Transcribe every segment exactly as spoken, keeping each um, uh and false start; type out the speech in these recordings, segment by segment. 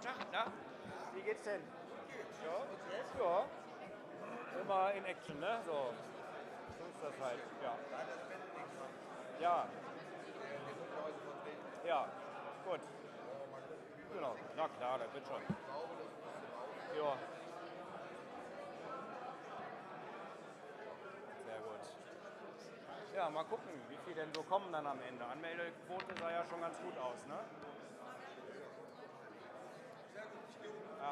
Tag, na? Wie geht's denn? Ja? Ja. Immer in Action, ne? So. So ist das halt, ja. Ja. Ja, gut. Genau. Na klar, das wird schon. Ja. Sehr gut. Ja, mal gucken, wie viele denn so kommen dann am Ende. Anmeldequote sah ja schon ganz gut aus, ne? Ja.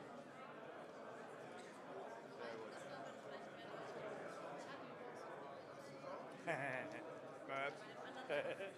Sehr gut.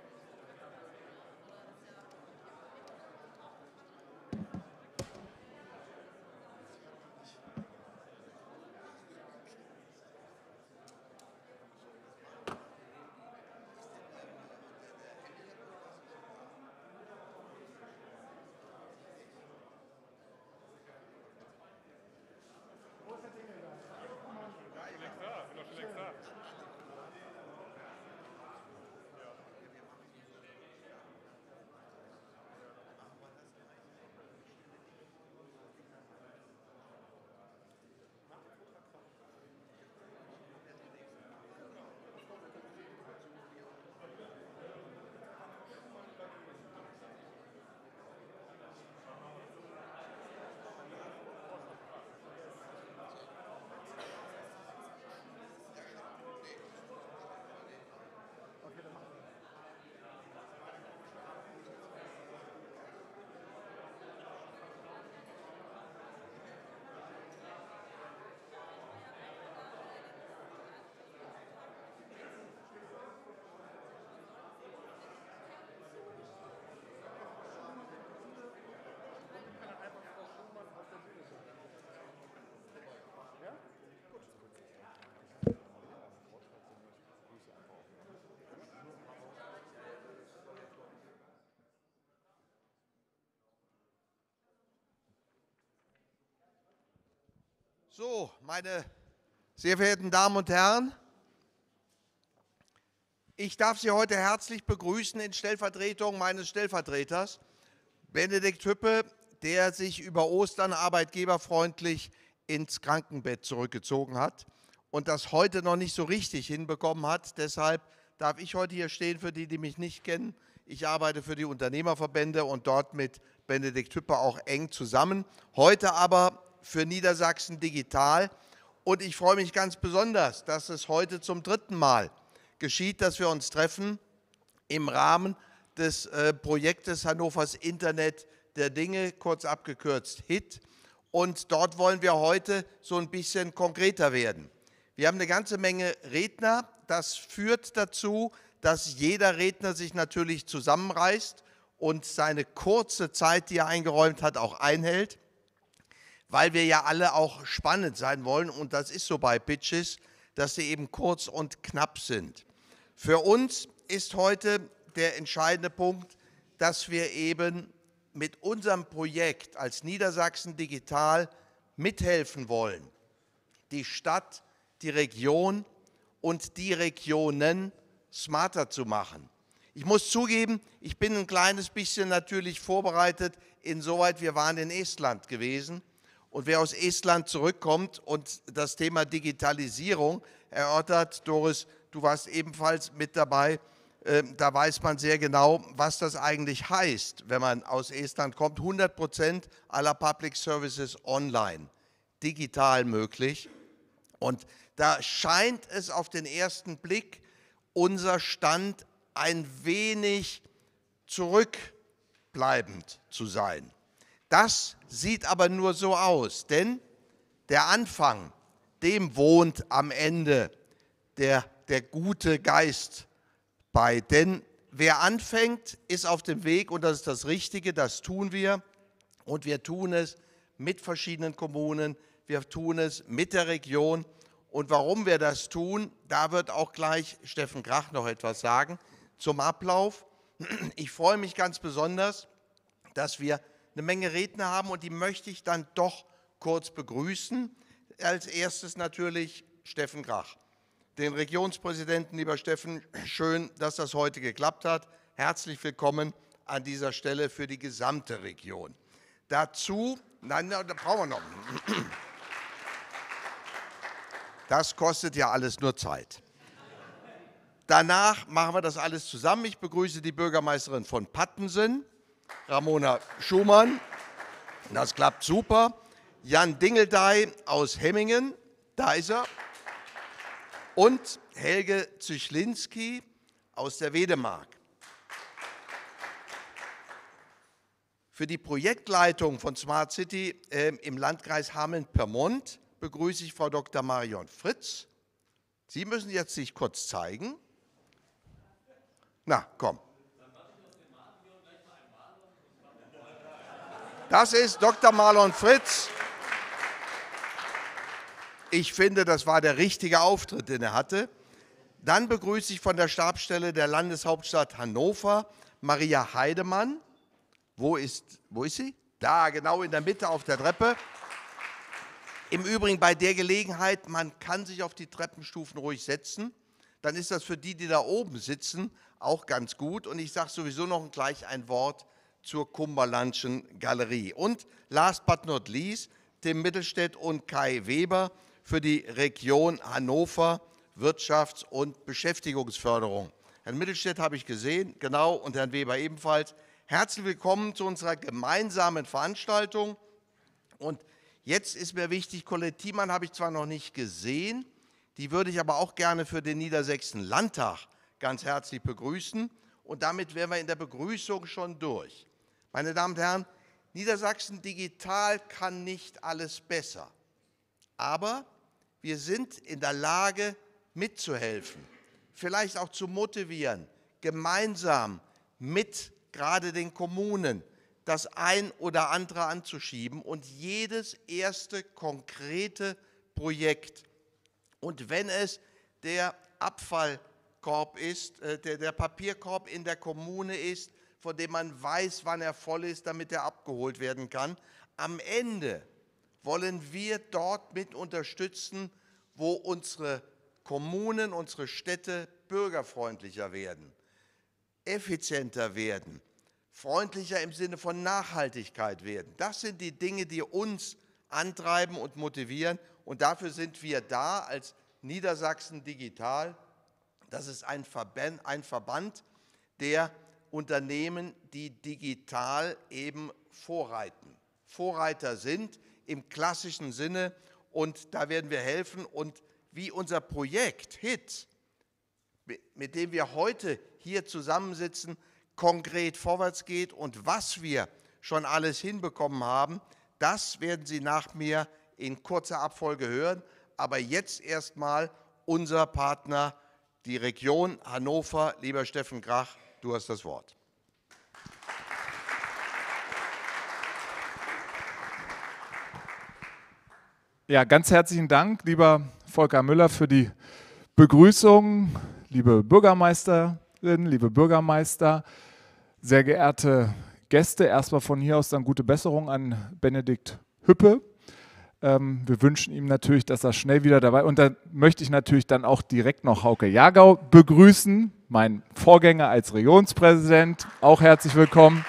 So, meine sehr verehrten Damen und Herren, ich darf Sie heute herzlich begrüßen in Stellvertretung meines Stellvertreters, Benedikt Hüppe, der sich über Ostern arbeitgeberfreundlich ins Krankenbett zurückgezogen hat und das heute noch nicht so richtig hinbekommen hat. Deshalb darf ich heute hier stehen, für die, die mich nicht kennen. Ich arbeite für die Unternehmerverbände und dort mit Benedikt Hüppe auch eng zusammen. Heute aber für Niedersachsen Digital. Und ich freue mich ganz besonders, dass es heute zum dritten Mal geschieht, dass wir uns treffen im Rahmen des äh, Projektes Hannovers Internet der Dinge, kurz abgekürzt H I T. Und dort wollen wir heute so ein bisschen konkreter werden. Wir haben eine ganze Menge Redner. Das führt dazu, dass jeder Redner sich natürlich zusammenreißt und seine kurze Zeit, die er eingeräumt hat, auch einhält, weil wir ja alle auch spannend sein wollen. Und das ist so bei Pitches, dass sie eben kurz und knapp sind. Für uns ist heute der entscheidende Punkt, dass wir eben mit unserem Projekt als Niedersachsen Digital mithelfen wollen, die Stadt, die Region und die Regionen smarter zu machen. Ich muss zugeben, ich bin ein kleines bisschen natürlich vorbereitet, insoweit wir waren in Estland gewesen. Und wer aus Estland zurückkommt und das Thema Digitalisierung erörtert, Doris, du warst ebenfalls mit dabei, äh, da weiß man sehr genau, was das eigentlich heißt, wenn man aus Estland kommt. hundert Prozent aller Public Services online, digital möglich. Und da scheint es auf den ersten Blick unser Stand ein wenig zurückbleibend zu sein. Das sieht aber nur so aus, denn der Anfang, dem wohnt am Ende der, der gute Geist bei. Denn wer anfängt, ist auf dem Weg und das ist das Richtige, das tun wir. Und wir tun es mit verschiedenen Kommunen, wir tun es mit der Region. Und warum wir das tun, da wird auch gleich Steffen Grach noch etwas sagen zum Ablauf. Ich freue mich ganz besonders, dass wir eine Menge Redner haben und die möchte ich dann doch kurz begrüßen. Als erstes natürlich Steffen Grach, den Regionspräsidenten. Lieber Steffen, schön, dass das heute geklappt hat. Herzlich willkommen an dieser Stelle für die gesamte Region. Dazu, nein, da brauchen wir noch. Das kostet ja alles nur Zeit. Danach machen wir das alles zusammen. Ich begrüße die Bürgermeisterin von Pattensen, Ramona Schumann. Das klappt super. Jan Dingeldey aus Hemmingen, da ist er. Und Helge Zychlinski aus der Wedemark. Für die Projektleitung von Smart City äh, im Landkreis Hameln-Pyrmont begrüße ich Frau Doktor Marion Fritz. Sie müssen jetzt sich kurz zeigen. Na, komm. Das ist Doktor Marlon Fritz. Ich finde, das war der richtige Auftritt, den er hatte. Dann begrüße ich von der Stabsstelle der Landeshauptstadt Hannover Maria Heidemann. Wo ist, wo ist sie? Da, genau in der Mitte auf der Treppe. Im Übrigen bei der Gelegenheit, man kann sich auf die Treppenstufen ruhig setzen. Dann ist das für die, die da oben sitzen, auch ganz gut. Und ich sage sowieso noch gleich ein Wort zur Kummerlandschen Galerie. Und last but not least, Tim Mittelstädt und Kai Weber für die Region Hannover Wirtschafts- und Beschäftigungsförderung. Herrn Mittelstädt habe ich gesehen, genau, und Herrn Weber ebenfalls. Herzlich willkommen zu unserer gemeinsamen Veranstaltung. Und jetzt ist mir wichtig, Colette Thiemann habe ich zwar noch nicht gesehen, die würde ich aber auch gerne für den Niedersächsischen Landtag ganz herzlich begrüßen. Und damit wären wir in der Begrüßung schon durch. Meine Damen und Herren, Niedersachsen Digital kann nicht alles besser. Aber wir sind in der Lage, mitzuhelfen, vielleicht auch zu motivieren, gemeinsam mit gerade den Kommunen das ein oder andere anzuschieben und jedes erste konkrete Projekt. Und wenn es der Abfallkorb ist, der, der Papierkorb in der Kommune ist, von dem man weiß, wann er voll ist, damit er abgeholt werden kann, am Ende wollen wir dort mit unterstützen, wo unsere Kommunen, unsere Städte bürgerfreundlicher werden, effizienter werden, freundlicher im Sinne von Nachhaltigkeit werden. Das sind die Dinge, die uns antreiben und motivieren. Und dafür sind wir da als Niedersachsen Digital. Das ist ein Verband, ein Verband der Unternehmen, die digital eben vorreiten, Vorreiter sind im klassischen Sinne. Und da werden wir helfen. Und wie unser Projekt H I T, mit dem wir heute hier zusammensitzen, konkret vorwärts geht und was wir schon alles hinbekommen haben, das werden Sie nach mir in kurzer Abfolge hören. Aber jetzt erstmal unser Partner, die Region Hannover. Lieber Steffen Grach, du hast das Wort. Ja, ganz herzlichen Dank, lieber Volker Müller, für die Begrüßung, liebe Bürgermeisterin, liebe Bürgermeister, sehr geehrte Gäste. Erstmal von hier aus dann gute Besserung an Benedikt Hüppe. Ähm, wir wünschen ihm natürlich, dass er schnell wieder dabei ist. Und da möchte ich natürlich dann auch direkt noch Hauke Jagau begrüßen, mein Vorgänger als Regionspräsident. Auch herzlich willkommen.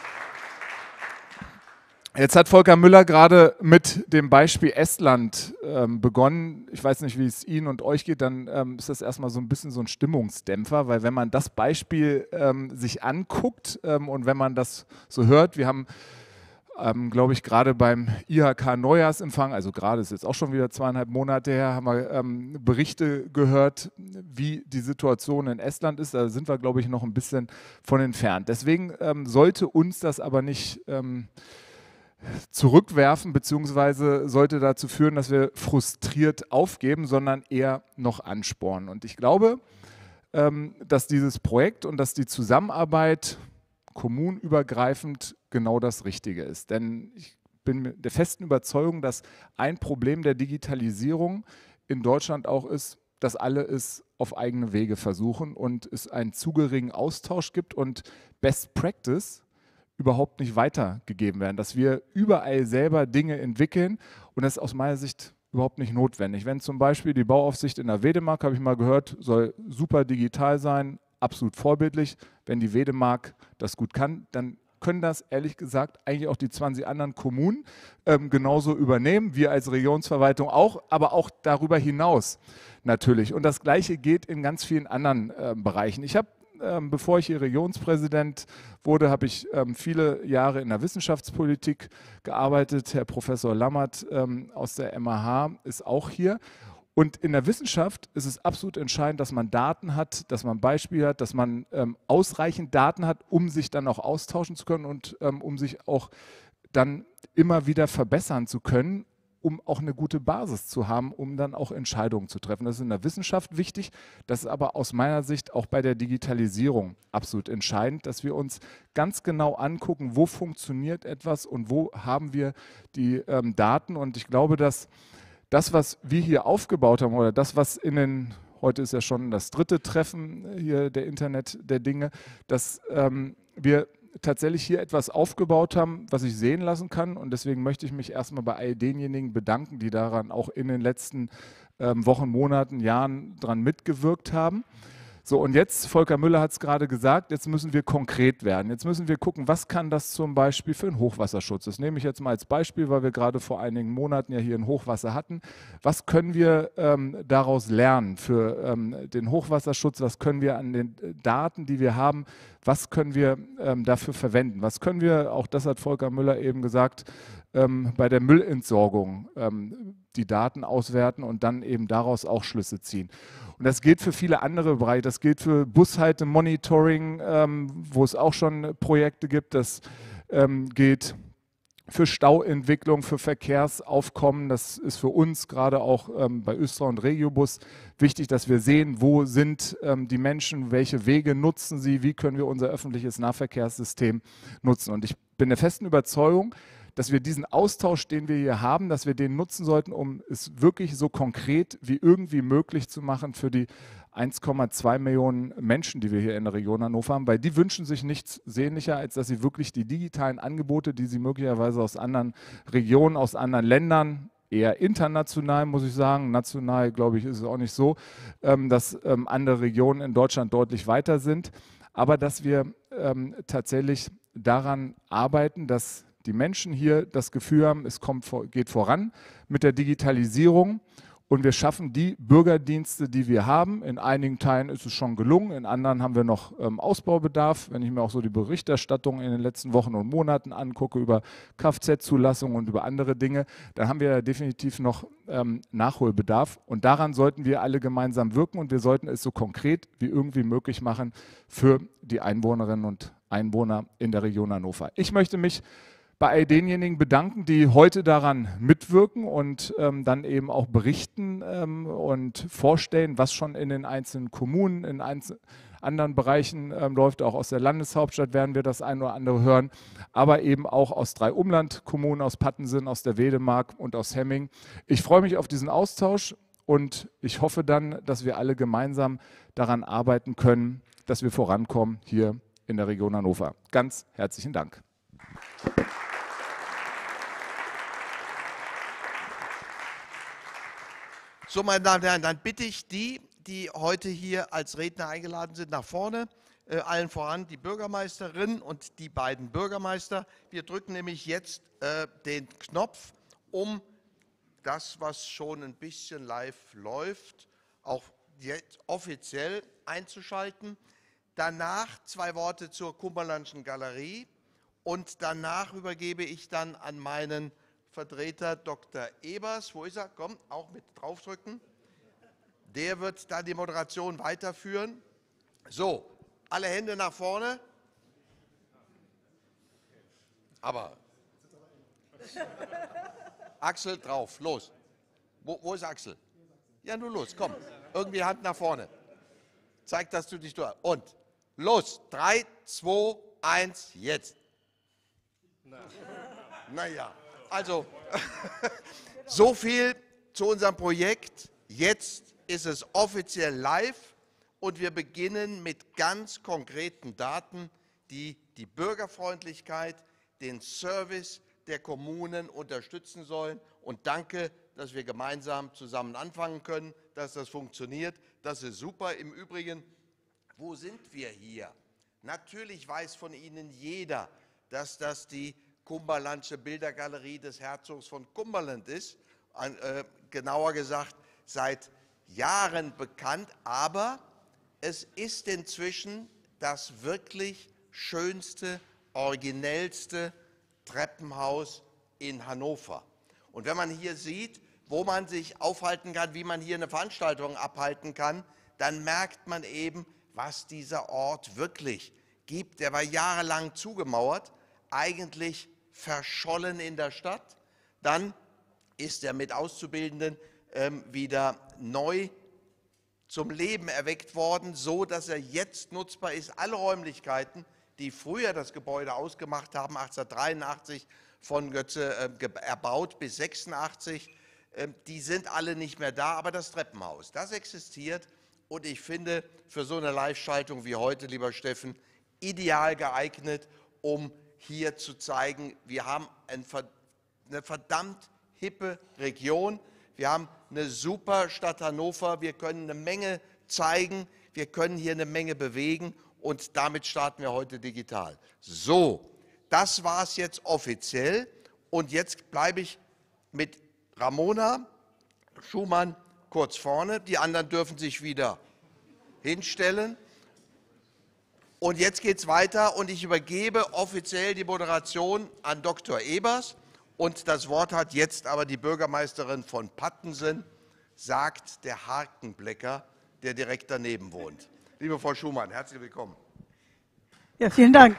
Jetzt hat Volker Müller gerade mit dem Beispiel Estland ähm, begonnen. Ich weiß nicht, wie es Ihnen und euch geht, dann ähm, ist das erstmal so ein bisschen so ein Stimmungsdämpfer, weil wenn man das Beispiel ähm, sich anguckt ähm, und wenn man das so hört, wir haben, ähm, glaube ich, gerade beim I H K-Neujahrsempfang, also gerade ist jetzt auch schon wieder zweieinhalb Monate her, haben wir ähm, Berichte gehört, wie die Situation in Estland ist. Da sind wir, glaube ich, noch ein bisschen von entfernt. Deswegen ähm, sollte uns das aber nicht Ähm, zurückwerfen, beziehungsweise sollte dazu führen, dass wir frustriert aufgeben, sondern eher noch anspornen. Und ich glaube, dass dieses Projekt und dass die Zusammenarbeit kommunenübergreifend genau das Richtige ist. Denn ich bin der festen Überzeugung, dass ein Problem der Digitalisierung in Deutschland auch ist, dass alle es auf eigene Wege versuchen und es einen zu geringen Austausch gibt und Best Practice überhaupt nicht weitergegeben werden, dass wir überall selber Dinge entwickeln und das ist aus meiner Sicht überhaupt nicht notwendig. Wenn zum Beispiel die Bauaufsicht in der Wedemark, habe ich mal gehört, soll super digital sein, absolut vorbildlich. Wenn die Wedemark das gut kann, dann können das ehrlich gesagt eigentlich auch die zwanzig anderen Kommunen ähm, genauso übernehmen, wir als Regionsverwaltung auch, aber auch darüber hinaus natürlich. Und das Gleiche geht in ganz vielen anderen äh, Bereichen. Ich habe Ähm, bevor ich hier Regionspräsident wurde, habe ich ähm, viele Jahre in der Wissenschaftspolitik gearbeitet. Herr Professor Lammert ähm, aus der M A H ist auch hier. Und in der Wissenschaft ist es absolut entscheidend, dass man Daten hat, dass man Beispiele hat, dass man ähm, ausreichend Daten hat, um sich dann auch austauschen zu können und ähm, um sich auch dann immer wieder verbessern zu können, um auch eine gute Basis zu haben, um dann auch Entscheidungen zu treffen. Das ist in der Wissenschaft wichtig, das ist aber aus meiner Sicht auch bei der Digitalisierung absolut entscheidend, dass wir uns ganz genau angucken, wo funktioniert etwas und wo haben wir die ähm, Daten. Und ich glaube, dass das, was wir hier aufgebaut haben oder das, was in den, heute ist ja schon das dritte Treffen hier der Internet der Dinge, dass ähm, wir tatsächlich hier etwas aufgebaut haben, was ich sehen lassen kann. Und deswegen möchte ich mich erstmal bei all denjenigen bedanken, die daran auch in den letzten ähm, Wochen, Monaten, Jahren dran mitgewirkt haben. So, und jetzt, Volker Müller hat es gerade gesagt, jetzt müssen wir konkret werden. Jetzt müssen wir gucken, was kann das zum Beispiel für einen Hochwasserschutz? Das nehme ich jetzt mal als Beispiel, weil wir gerade vor einigen Monaten ja hier ein Hochwasser hatten. Was können wir ähm, daraus lernen für ähm, den Hochwasserschutz? Was können wir an den Daten, die wir haben, was können wir ähm, dafür verwenden? Was können wir, auch das hat Volker Müller eben gesagt, ähm, bei der Müllentsorgung ähm, die Daten auswerten und dann eben daraus auch Schlüsse ziehen. Und das gilt für viele andere Bereiche. Das gilt für Bushalte-Monitoring, ähm, wo es auch schon Projekte gibt. Das ähm, gilt für Stauentwicklung, für Verkehrsaufkommen. Das ist für uns gerade auch ähm, bei Östra und Regiobus wichtig, dass wir sehen, wo sind ähm, die Menschen, welche Wege nutzen sie, wie können wir unser öffentliches Nahverkehrssystem nutzen. Und ich bin der festen Überzeugung, dass wir diesen Austausch, den wir hier haben, dass wir den nutzen sollten, um es wirklich so konkret wie irgendwie möglich zu machen für die eins Komma zwei Millionen Menschen, die wir hier in der Region Hannover haben, weil die wünschen sich nichts sehnlicher, als dass sie wirklich die digitalen Angebote, die sie möglicherweise aus anderen Regionen, aus anderen Ländern, eher international, muss ich sagen, national, glaube ich, ist es auch nicht so, ähm, dass ähm, andere Regionen in Deutschland deutlich weiter sind, aber dass wir ähm, tatsächlich daran arbeiten, dass die Menschen hier das Gefühl haben, es kommt, geht voran mit der Digitalisierung und wir schaffen die Bürgerdienste, die wir haben. In einigen Teilen ist es schon gelungen, in anderen haben wir noch ähm, Ausbaubedarf. Wenn ich mir auch so die Berichterstattung in den letzten Wochen und Monaten angucke über Kfz-Zulassung und über andere Dinge, dann haben wir ja definitiv noch ähm, Nachholbedarf und daran sollten wir alle gemeinsam wirken und wir sollten es so konkret wie irgendwie möglich machen für die Einwohnerinnen und Einwohner in der Region Hannover. Ich möchte mich bei all denjenigen bedanken, die heute daran mitwirken und ähm, dann eben auch berichten ähm, und vorstellen, was schon in den einzelnen Kommunen, in einzel anderen Bereichen ähm, läuft. Auch aus der Landeshauptstadt werden wir das ein oder andere hören, aber eben auch aus drei Umlandkommunen, aus Pattensen, aus der Wedemark und aus Hemming. Ich freue mich auf diesen Austausch und ich hoffe dann, dass wir alle gemeinsam daran arbeiten können, dass wir vorankommen hier in der Region Hannover. Ganz herzlichen Dank. So, meine Damen und Herren, dann bitte ich die, die heute hier als Redner eingeladen sind, nach vorne. Äh, allen voran die Bürgermeisterin und die beiden Bürgermeister. Wir drücken nämlich jetzt äh, den Knopf, um das, was schon ein bisschen live läuft, auch jetzt offiziell einzuschalten. Danach zwei Worte zur Kummerlandschen Galerie und danach übergebe ich dann an meinen Vertreter Doktor Ebers. Wo ist er? Komm, auch mit draufdrücken. Der wird dann die Moderation weiterführen. So, alle Hände nach vorne. Aber Axel drauf, los. Wo, wo ist Axel? Ja, nur los, komm. Irgendwie Hand nach vorne. Zeig, dass du dich durch. Und los, drei, zwei, eins, jetzt. Naja. Also, so viel zu unserem Projekt. Jetzt ist es offiziell live und wir beginnen mit ganz konkreten Daten, die die Bürgerfreundlichkeit, den Service der Kommunen unterstützen sollen. Und danke, dass wir gemeinsam zusammen anfangen können, dass das funktioniert. Das ist super. Im Übrigen, wo sind wir hier? Natürlich weiß von Ihnen jeder, dass das die Cumberlandsche Bildergalerie des Herzogs von Cumberland ist. Ein, äh, genauer gesagt, seit Jahren bekannt, aber es ist inzwischen das wirklich schönste, originellste Treppenhaus in Hannover. Und wenn man hier sieht, wo man sich aufhalten kann, wie man hier eine Veranstaltung abhalten kann, dann merkt man eben, was dieser Ort wirklich gibt. Der war jahrelang zugemauert, eigentlich verschollen in der Stadt. Dann ist er mit Auszubildenden ähm, wieder neu zum Leben erweckt worden, so dass er jetzt nutzbar ist. Alle Räumlichkeiten, die früher das Gebäude ausgemacht haben, achtzehnhundertdreiundachtzig von Götze äh, erbaut bis sechsundachtzig, äh, die sind alle nicht mehr da, aber das Treppenhaus, das existiert und ich finde für so eine Live-Schaltung wie heute, lieber Steffen, ideal geeignet, um hier zu zeigen, wir haben ein, eine verdammt hippe Region, wir haben eine super Stadt Hannover, wir können eine Menge zeigen, wir können hier eine Menge bewegen und damit starten wir heute digital. So, das war es jetzt offiziell und jetzt bleibe ich mit Ramona Schumann kurz vorne, die anderen dürfen sich wieder hinstellen. Und jetzt geht es weiter und ich übergebe offiziell die Moderation an Doktor Ebers. Und das Wort hat jetzt aber die Bürgermeisterin von Pattensen, sagt der Harkenblecker, der direkt daneben wohnt. Liebe Frau Schumann, herzlich willkommen. Ja, vielen Dank.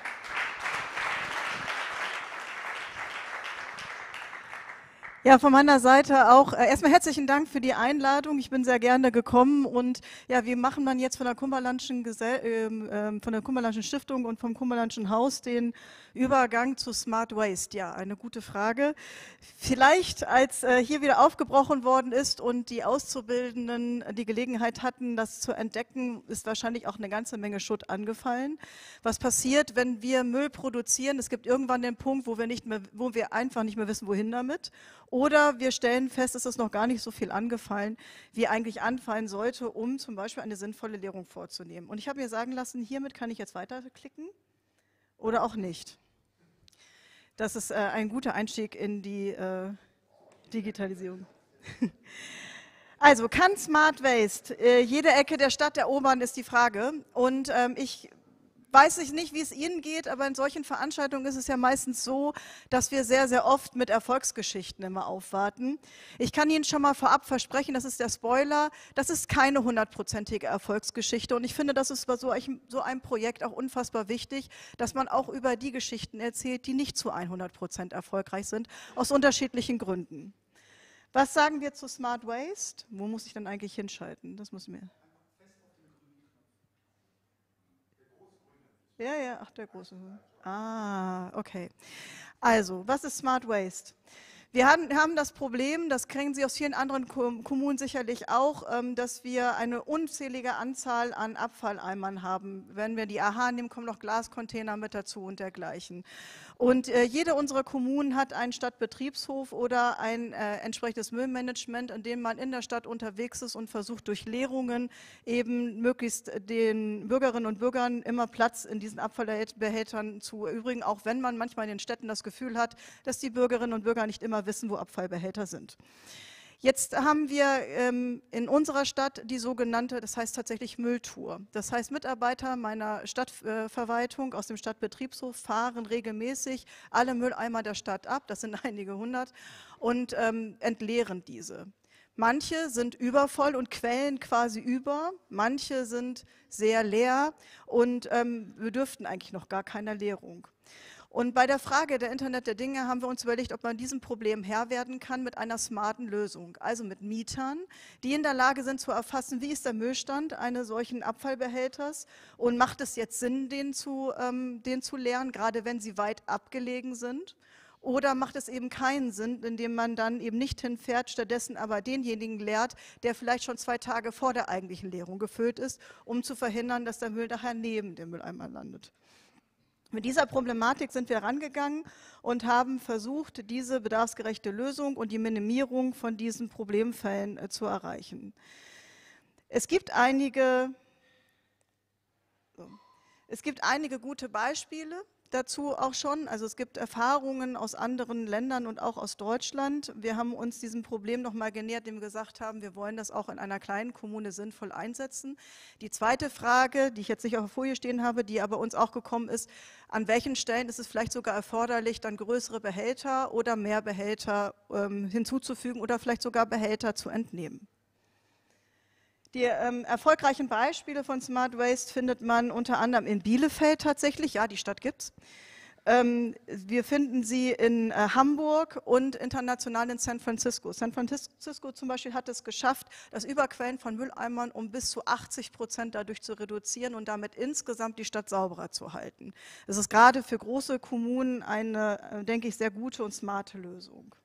Ja, von meiner Seite auch äh, erstmal herzlichen Dank für die Einladung. Ich bin sehr gerne gekommen und ja, wie machen man jetzt von der Cumberlandschen Gesell äh, von der Cumberlandschen Stiftung und vom Cumberlandschen Haus den Übergang zu Smart Waste? Ja, eine gute Frage. Vielleicht, als äh, hier wieder aufgebrochen worden ist und die Auszubildenden die Gelegenheit hatten, das zu entdecken, ist wahrscheinlich auch eine ganze Menge Schutt angefallen. Was passiert, wenn wir Müll produzieren? Es gibt irgendwann den Punkt, wo wir nicht mehr, wo wir einfach nicht mehr wissen, wohin damit. Oder wir stellen fest, es ist noch gar nicht so viel angefallen, wie eigentlich anfallen sollte, um zum Beispiel eine sinnvolle Leerung vorzunehmen. Und ich habe mir sagen lassen, hiermit kann ich jetzt weiterklicken oder auch nicht. Das ist äh, ein guter Einstieg in die äh, Digitalisierung. Also, kann Smart Waste äh, jede Ecke der Stadt erobern, ist die Frage. Und ähm, ich weiß ich nicht, wie es Ihnen geht, aber in solchen Veranstaltungen ist es ja meistens so, dass wir sehr, sehr oft mit Erfolgsgeschichten immer aufwarten. Ich kann Ihnen schon mal vorab versprechen, das ist der Spoiler, das ist keine hundertprozentige Erfolgsgeschichte und ich finde, das ist bei so einem Projekt auch unfassbar wichtig, dass man auch über die Geschichten erzählt, die nicht zu hundert Prozent erfolgreich sind, aus unterschiedlichen Gründen. Was sagen wir zu Smart Waste? Wo muss ich dann eigentlich hinschalten? Das muss mir... Ja, ja, ach, der große. Ah, okay. Also, was ist Smart Waste? Wir haben, haben das Problem, das kennen Sie aus vielen anderen Kommunen sicherlich auch, dass wir eine unzählige Anzahl an Abfalleimern haben. Wenn wir die A H nehmen, kommen noch Glascontainer mit dazu und dergleichen. Und äh, jede unserer Kommunen hat einen Stadtbetriebshof oder ein äh, entsprechendes Müllmanagement, in dem man in der Stadt unterwegs ist und versucht, durch Leerungen eben möglichst den Bürgerinnen und Bürgern immer Platz in diesen Abfallbehältern zu erübrigen, auch wenn man manchmal in den Städten das Gefühl hat, dass die Bürgerinnen und Bürger nicht immer wissen, wo Abfallbehälter sind. Jetzt haben wir ähm, in unserer Stadt die sogenannte, das heißt tatsächlich Mülltour. Das heißt, Mitarbeiter meiner Stadtverwaltung äh, aus dem Stadtbetriebshof fahren regelmäßig alle Mülleimer der Stadt ab, das sind einige hundert, und ähm, entleeren diese. Manche sind übervoll und quellen quasi über, manche sind sehr leer und ähm, bedürften eigentlich noch gar keiner Leerung. Und bei der Frage der Internet der Dinge haben wir uns überlegt, ob man diesem Problem Herr werden kann mit einer smarten Lösung, also mit Mietern, die in der Lage sind zu erfassen, wie ist der Müllstand eines solchen Abfallbehälters und macht es jetzt Sinn, den zu, ähm, den zu leeren, gerade wenn sie weit abgelegen sind. Oder macht es eben keinen Sinn, indem man dann eben nicht hinfährt, stattdessen aber denjenigen leert, der vielleicht schon zwei Tage vor der eigentlichen Leerung gefüllt ist, um zu verhindern, dass der Müll nachher neben dem Mülleimer landet. Mit dieser Problematik sind wir rangegangen und haben versucht, diese bedarfsgerechte Lösung und die Minimierung von diesen Problemfällen äh, zu erreichen. Es gibt einige, so, es gibt einige gute Beispiele. dazu auch schon. Also es gibt Erfahrungen aus anderen Ländern und auch aus Deutschland. Wir haben uns diesem Problem nochmal genähert, indem wir gesagt haben, wir wollen das auch in einer kleinen Kommune sinnvoll einsetzen. Die zweite Frage, die ich jetzt nicht auf der Folie stehen habe, die aber uns auch gekommen ist, an welchen Stellen ist es vielleicht sogar erforderlich, dann größere Behälter oder mehr Behälter ähm, hinzuzufügen oder vielleicht sogar Behälter zu entnehmen. Die ähm, erfolgreichen Beispiele von Smart Waste findet man unter anderem in Bielefeld tatsächlich, ja, die Stadt gibt's. Ähm, wir finden sie in äh, Hamburg und international in San Francisco. San Francisco zum Beispiel hat es geschafft, das Überquellen von Mülleimern um bis zu achtzig Prozent dadurch zu reduzieren und damit insgesamt die Stadt sauberer zu halten. Das ist gerade für große Kommunen eine, äh, denke ich, sehr gute und smarte Lösung.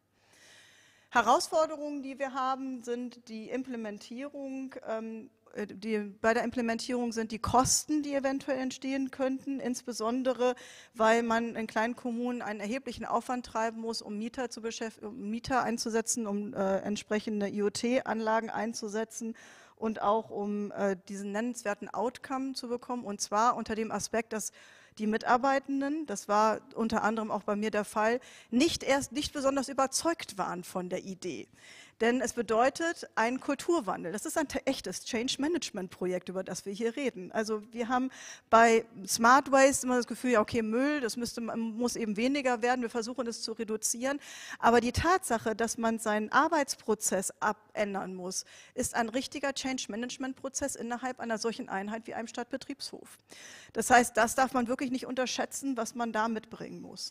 Herausforderungen, die wir haben, sind die Implementierung. Ähm, die, bei der Implementierung sind die Kosten, die eventuell entstehen könnten, insbesondere weil man in kleinen Kommunen einen erheblichen Aufwand treiben muss, um Mieter, zu um Mieter einzusetzen, um äh, entsprechende I O T-Anlagen einzusetzen und auch um äh, diesen nennenswerten Outcome zu bekommen, und zwar unter dem Aspekt, dass die Mitarbeitenden, das war unter anderem auch bei mir der Fall, nicht erst nicht besonders überzeugt waren von der Idee. Denn es bedeutet einen Kulturwandel. Das ist ein echtes Change-Management-Projekt, über das wir hier reden. Also wir haben bei Smart Waste immer das Gefühl, ja okay, Müll, das müsste, muss eben weniger werden, wir versuchen es zu reduzieren. Aber die Tatsache, dass man seinen Arbeitsprozess abändern muss, ist ein richtiger Change-Management-Prozess innerhalb einer solchen Einheit wie einem Stadtbetriebshof. Das heißt, das darf man wirklich nicht unterschätzen, was man da mitbringen muss.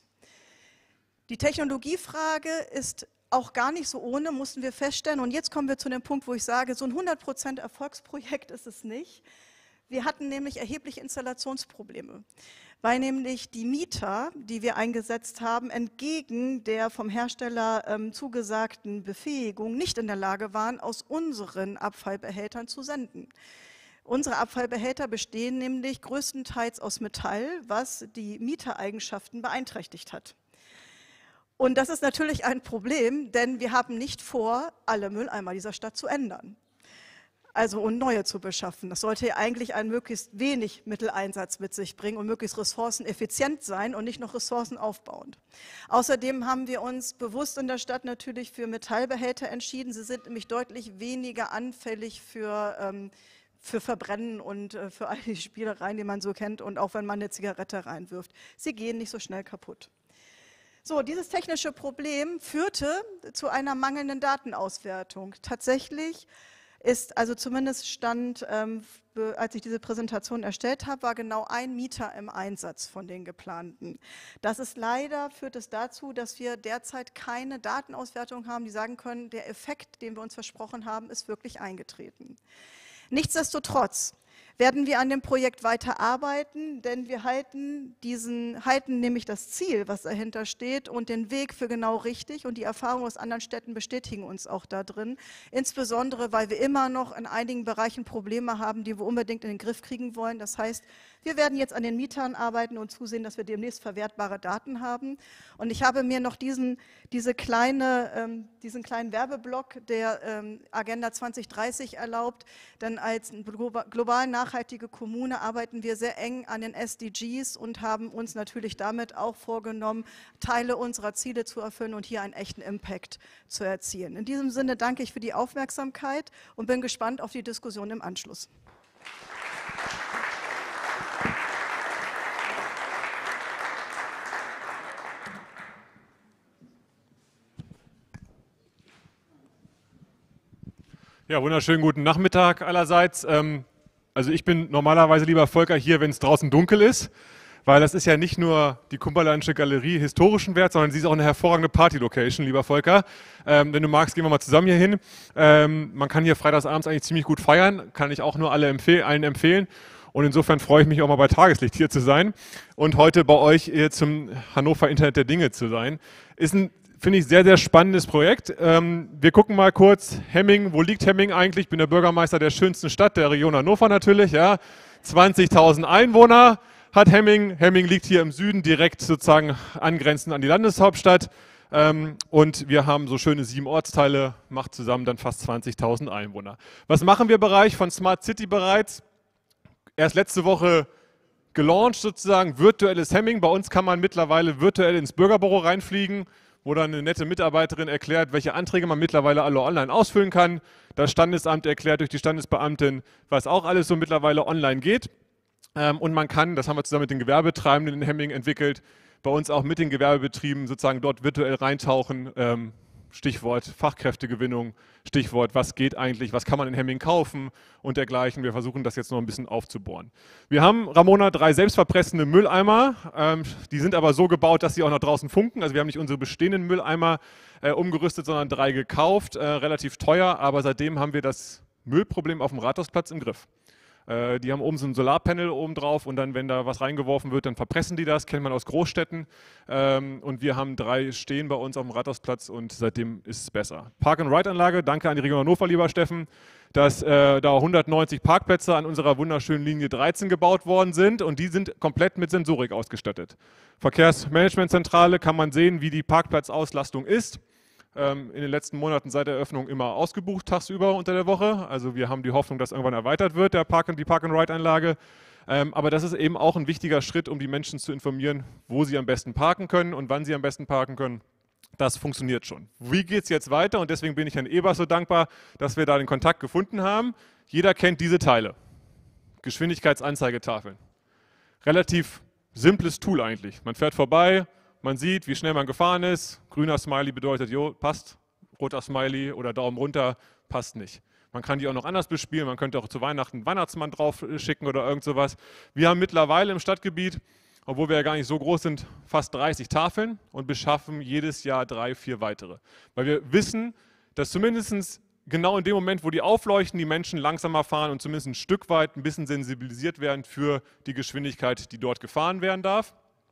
Die Technologiefrage ist auch gar nicht so ohne, mussten wir feststellen. Und jetzt kommen wir zu dem Punkt, wo ich sage, so ein hundert Prozent Erfolgsprojekt ist es nicht. Wir hatten nämlich erhebliche Installationsprobleme, weil nämlich die Mieter, die wir eingesetzt haben, entgegen der vom Hersteller ähm, zugesagten Befähigung nicht in der Lage waren, aus unseren Abfallbehältern zu senden. Unsere Abfallbehälter bestehen nämlich größtenteils aus Metall, was die Mietereigenschaften beeinträchtigt hat. Und das ist natürlich ein Problem, denn wir haben nicht vor, alle Mülleimer dieser Stadt zu ändern. Also und neue zu beschaffen. Das sollte ja eigentlich einen möglichst wenig Mitteleinsatz mit sich bringen und möglichst ressourceneffizient sein und nicht noch ressourcenaufbauend. Außerdem haben wir uns bewusst in der Stadt natürlich für Metallbehälter entschieden. Sie sind nämlich deutlich weniger anfällig für ähm, für Verbrennen und äh, für all die Spielereien, die man so kennt, und auch wenn man eine Zigarette reinwirft. Sie gehen nicht so schnell kaputt. So, dieses technische Problem führte zu einer mangelnden Datenauswertung. Tatsächlich ist, also zumindest stand, ähm, als ich diese Präsentation erstellt habe, war genau ein Mieter im Einsatz von den geplanten. Das ist leider, führt es dazu, dass wir derzeit keine Datenauswertung haben, die sagen können, der Effekt, den wir uns versprochen haben, ist wirklich eingetreten. Nichtsdestotrotz werden wir an dem Projekt weiter arbeiten, denn wir halten, diesen, halten nämlich das Ziel, was dahinter steht, und den Weg für genau richtig, und die Erfahrungen aus anderen Städten bestätigen uns auch da drin, insbesondere, weil wir immer noch in einigen Bereichen Probleme haben, die wir unbedingt in den Griff kriegen wollen. Das heißt, wir werden jetzt an den Mietern arbeiten und zusehen, dass wir demnächst verwertbare Daten haben. Und ich habe mir noch diesen, diese kleine, ähm, diesen kleinen Werbeblock der ähm, Agenda zwanzig dreißig erlaubt, denn als global nachhaltige Kommune arbeiten wir sehr eng an den S D Gs und haben uns natürlich damit auch vorgenommen, Teile unserer Ziele zu erfüllen und hier einen echten Impact zu erzielen. In diesem Sinne danke ich für die Aufmerksamkeit und bin gespannt auf die Diskussion im Anschluss. Ja, wunderschönen guten Nachmittag allerseits. Ähm, also ich bin normalerweise, lieber Volker, hier, wenn es draußen dunkel ist, weil das ist ja nicht nur die Cumberlandische Galerie historischen Wert, sondern sie ist auch eine hervorragende Party-Location, lieber Volker. Ähm, wenn du magst, gehen wir mal zusammen hier hin. Ähm, man kann hier freitagsabends eigentlich ziemlich gut feiern, kann ich auch nur alle empfehl allen empfehlen. Und insofern freue ich mich auch mal bei Tageslicht hier zu sein und heute bei euch hier zum Hannover Internet der Dinge zu sein. Ist ein, finde ich, sehr, sehr spannendes Projekt. Ähm, wir gucken mal kurz, Hemming, wo liegt Hemming eigentlich? Ich bin der Bürgermeister der schönsten Stadt, der Region Hannover natürlich. Ja. zwanzigtausend Einwohner hat Hemming. Hemming liegt hier im Süden, direkt sozusagen angrenzend an die Landeshauptstadt. Ähm, und wir haben so schöne sieben Ortsteile, macht zusammen dann fast zwanzigtausend Einwohner. Was machen wir im Bereich von Smart City bereits? Erst letzte Woche gelauncht sozusagen, virtuelles Hemming. Bei uns kann man mittlerweile virtuell ins Bürgerbüro reinfliegen, wo dann eine nette Mitarbeiterin erklärt, welche Anträge man mittlerweile alle online ausfüllen kann. Das Standesamt erklärt durch die Standesbeamtin, was auch alles so mittlerweile online geht. Ähm, und man kann, das haben wir zusammen mit den Gewerbetreibenden in Hemming entwickelt, bei uns auch mit den Gewerbebetrieben sozusagen dort virtuell reintauchen. Ähm, Stichwort Fachkräftegewinnung, Stichwort, was geht eigentlich, was kann man in Hemming kaufen und dergleichen. Wir versuchen das jetzt noch ein bisschen aufzubohren. Wir haben, Ramona, drei selbstverpressende Mülleimer. Ähm, die sind aber so gebaut, dass sie auch nach draußen funken. Also wir haben nicht unsere bestehenden Mülleimer äh, umgerüstet, sondern drei gekauft. Äh, relativ teuer, aber seitdem haben wir das Müllproblem auf dem Rathausplatz im Griff. Äh, die haben oben so ein Solarpanel oben drauf und dann, wenn da was reingeworfen wird, dann verpressen die das, kennt man aus Großstädten. Ähm, und wir haben drei stehen bei uns auf dem Rathausplatz und seitdem ist es besser. Park-and-Ride-Anlage, danke an die Region Hannover, lieber Steffen, dass äh, da hundertneunzig Parkplätze an unserer wunderschönen Linie dreizehn gebaut worden sind und die sind komplett mit Sensorik ausgestattet. Verkehrsmanagementzentrale kann man sehen, wie die Parkplatzauslastung ist. In den letzten Monaten seit der Eröffnung immer ausgebucht, tagsüber unter der Woche. Also wir haben die Hoffnung, dass irgendwann erweitert wird, der Park die Park-and-Ride-Anlage. Aber das ist eben auch ein wichtiger Schritt, um die Menschen zu informieren, wo sie am besten parken können und wann sie am besten parken können. Das funktioniert schon. Wie geht es jetzt weiter? Und deswegen bin ich Herrn Ebers so dankbar, dass wir da den Kontakt gefunden haben. Jeder kennt diese Teile. Geschwindigkeitsanzeigetafeln. Relativ simples Tool eigentlich. Man fährt vorbei, man sieht, wie schnell man gefahren ist. Grüner Smiley bedeutet, jo, passt. Roter Smiley oder Daumen runter, passt nicht. Man kann die auch noch anders bespielen. Man könnte auch zu Weihnachten einen Weihnachtsmann drauf schicken oder irgend sowas. Wir haben mittlerweile im Stadtgebiet, obwohl wir ja gar nicht so groß sind, fast dreißig Tafeln und beschaffen jedes Jahr drei, vier weitere. Weil wir wissen, dass zumindest genau in dem Moment, wo die aufleuchten, die Menschen langsamer fahren und zumindest ein Stück weit ein bisschen sensibilisiert werden für die Geschwindigkeit, die dort gefahren werden darf.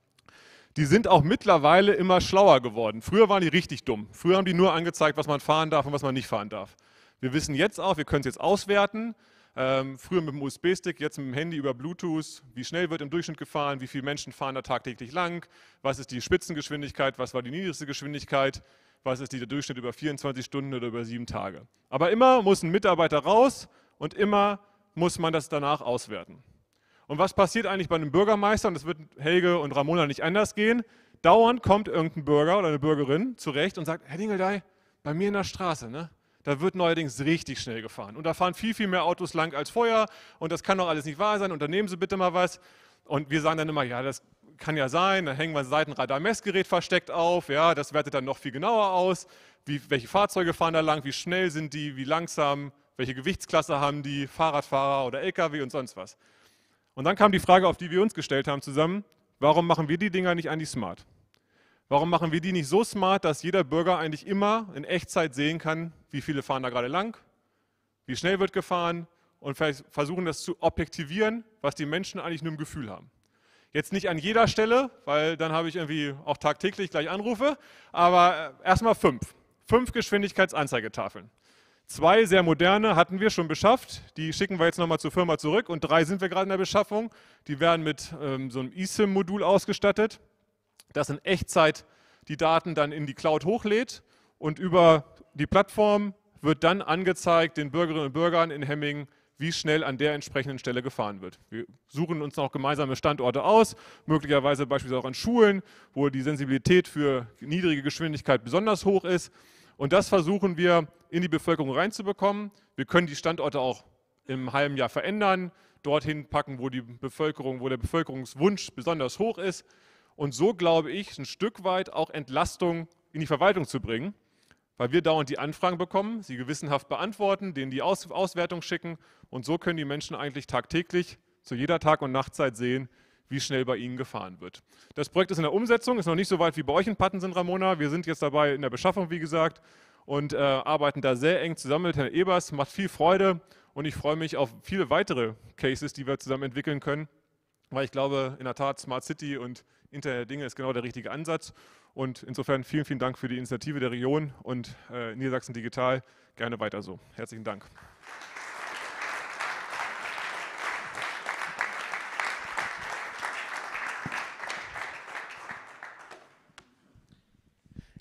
Die sind auch mittlerweile immer schlauer geworden. Früher waren die richtig dumm. Früher haben die nur angezeigt, was man fahren darf und was man nicht fahren darf. Wir wissen jetzt auch, wir können es jetzt auswerten. Ähm, früher mit dem U S B-Stick, jetzt mit dem Handy über Bluetooth. Wie schnell wird im Durchschnitt gefahren? Wie viele Menschen fahren da tagtäglich lang? Was ist die Spitzengeschwindigkeit? Was war die niedrigste Geschwindigkeit? Was ist der Durchschnitt über vierundzwanzig Stunden oder über sieben Tage? Aber immer muss ein Mitarbeiter raus und immer muss man das danach auswerten. Und was passiert eigentlich bei einem Bürgermeister, und das wird Helge und Ramona nicht anders gehen, dauernd kommt irgendein Bürger oder eine Bürgerin zurecht und sagt, Herr Dingeldey, bei mir in der Straße, ne, da wird neuerdings richtig schnell gefahren. Und da fahren viel, viel mehr Autos lang als vorher und das kann doch alles nicht wahr sein, unternehmen Sie bitte mal was. Und wir sagen dann immer, ja, das kann ja sein, dann hängen wir ein Seitenradar-Messgerät versteckt auf, ja, das wertet dann noch viel genauer aus, wie, welche Fahrzeuge fahren da lang, wie schnell sind die, wie langsam, welche Gewichtsklasse haben die, Fahrradfahrer oder L K W und sonst was. Und dann kam die Frage, auf die wir uns gestellt haben zusammen, warum machen wir die Dinger nicht eigentlich smart? Warum machen wir die nicht so smart, dass jeder Bürger eigentlich immer in Echtzeit sehen kann, wie viele fahren da gerade lang, wie schnell wird gefahren und versuchen das zu objektivieren, was die Menschen eigentlich nur im Gefühl haben. Jetzt nicht an jeder Stelle, weil dann habe ich irgendwie auch tagtäglich gleich Anrufe, aber erstmal fünf. Fünf Geschwindigkeitsanzeigetafeln. Zwei sehr moderne hatten wir schon beschafft, die schicken wir jetzt nochmal zur Firma zurück und drei sind wir gerade in der Beschaffung. Die werden mit ähm, so einem eSIM-Modul ausgestattet, das in Echtzeit die Daten dann in die Cloud hochlädt und über die Plattform wird dann angezeigt den Bürgerinnen und Bürgern in Hemming, wie schnell an der entsprechenden Stelle gefahren wird. Wir suchen uns noch gemeinsame Standorte aus, möglicherweise beispielsweise auch an Schulen, wo die Sensibilität für niedrige Geschwindigkeit besonders hoch ist. Und das versuchen wir in die Bevölkerung reinzubekommen. Wir können die Standorte auch im halben Jahr verändern, dorthin packen, wo die Bevölkerung, wo der Bevölkerungswunsch besonders hoch ist. Und so glaube ich, ein Stück weit auch Entlastung in die Verwaltung zu bringen, weil wir dauernd die Anfragen bekommen, sie gewissenhaft beantworten, denen die Aus Auswertung schicken und so können die Menschen eigentlich tagtäglich zu jeder Tag- und Nachtzeit sehen, wie schnell bei Ihnen gefahren wird. Das Projekt ist in der Umsetzung, ist noch nicht so weit wie bei euch in Pattensen, Ramona. Wir sind jetzt dabei in der Beschaffung, wie gesagt, und äh, arbeiten da sehr eng zusammen mit Herrn Ebers. Macht viel Freude und ich freue mich auf viele weitere Cases, die wir zusammen entwickeln können, weil ich glaube, in der Tat Smart City und Internet der Dinge ist genau der richtige Ansatz. Und insofern vielen, vielen Dank für die Initiative der Region und äh, Niedersachsen Digital. Gerne weiter so. Herzlichen Dank.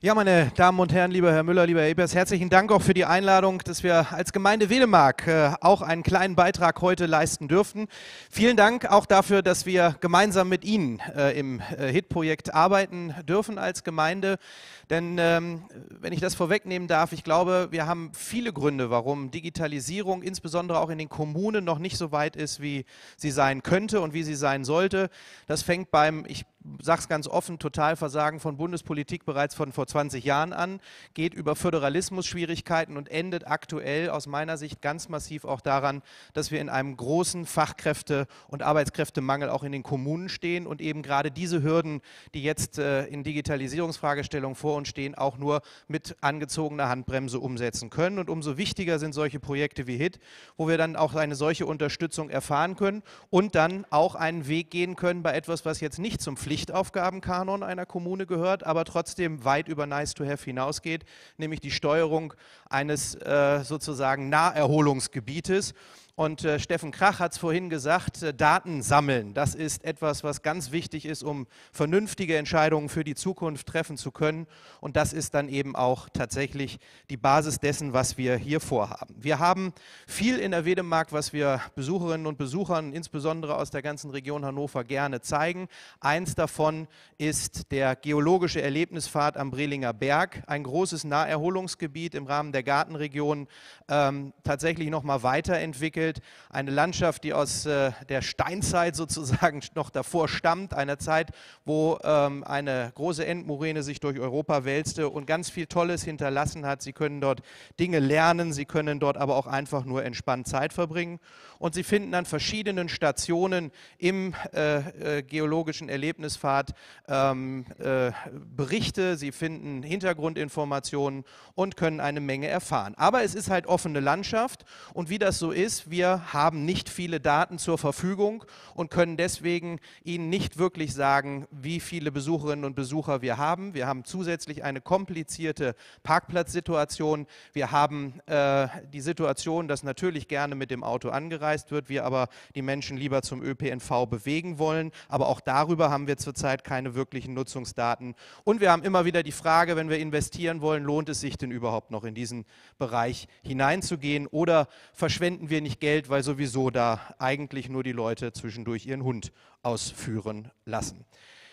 Ja, meine Damen und Herren, lieber Herr Müller, lieber Herr Ebers, herzlichen Dank auch für die Einladung, dass wir als Gemeinde Wedemark äh, auch einen kleinen Beitrag heute leisten dürften. Vielen Dank auch dafür, dass wir gemeinsam mit Ihnen äh, im äh, H I T-Projekt arbeiten dürfen als Gemeinde. Denn ähm, wenn ich das vorwegnehmen darf, ich glaube, wir haben viele Gründe, warum Digitalisierung insbesondere auch in den Kommunen noch nicht so weit ist, wie sie sein könnte und wie sie sein sollte. Das fängt beim, ich sage es ganz offen, Totalversagen von Bundespolitik bereits von vor zwanzig Jahren an, geht über Föderalismus-Schwierigkeiten und endet aktuell aus meiner Sicht ganz massiv auch daran, dass wir in einem großen Fachkräfte- und Arbeitskräftemangel auch in den Kommunen stehen und eben gerade diese Hürden, die jetzt äh, in Digitalisierungsfragestellungen vor uns stehen, auch nur mit angezogener Handbremse umsetzen können. Und umso wichtiger sind solche Projekte wie H I T, wo wir dann auch eine solche Unterstützung erfahren können und dann auch einen Weg gehen können bei etwas, was jetzt nicht zum Pflichtaufgabenkanon einer Kommune gehört, aber trotzdem weit über Nice to Have hinausgeht, nämlich die Steuerung eines äh, sozusagen Naherholungsgebietes. Und äh, Steffen Krach hat es vorhin gesagt, äh, Daten sammeln, das ist etwas, was ganz wichtig ist, um vernünftige Entscheidungen für die Zukunft treffen zu können. Und das ist dann eben auch tatsächlich die Basis dessen, was wir hier vorhaben. Wir haben viel in der Wedemark, was wir Besucherinnen und Besuchern, insbesondere aus der ganzen Region Hannover, gerne zeigen. Eins davon ist der geologische Erlebnispfad am Brelinger Berg, ein großes Naherholungsgebiet im Rahmen der Gartenregion, ähm, tatsächlich nochmal weiterentwickelt. Eine Landschaft, die aus äh, der Steinzeit sozusagen noch davor stammt, einer Zeit, wo ähm, eine große Endmoräne sich durch Europa wälzte und ganz viel Tolles hinterlassen hat. Sie können dort Dinge lernen, Sie können dort aber auch einfach nur entspannt Zeit verbringen. Und Sie finden an verschiedenen Stationen im äh, äh, geologischen Erlebnispfad ähm, äh, Berichte, Sie finden Hintergrundinformationen und können eine Menge erfahren. Aber es ist halt offene Landschaft und wie das so ist, wir haben nicht viele Daten zur Verfügung und können deswegen Ihnen nicht wirklich sagen, wie viele Besucherinnen und Besucher wir haben. Wir haben zusätzlich eine komplizierte Parkplatzsituation. Wir haben äh, die Situation, dass natürlich gerne mit dem Auto angereist wird, wir aber die Menschen lieber zum Ö P N V bewegen wollen. Aber auch darüber haben wir zurzeit keine wirklichen Nutzungsdaten. Und wir haben immer wieder die Frage, wenn wir investieren wollen, lohnt es sich denn überhaupt noch in diesen Bereich hineinzugehen oder verschwenden wir nicht Geld, weil sowieso da eigentlich nur die Leute zwischendurch ihren Hund ausführen lassen.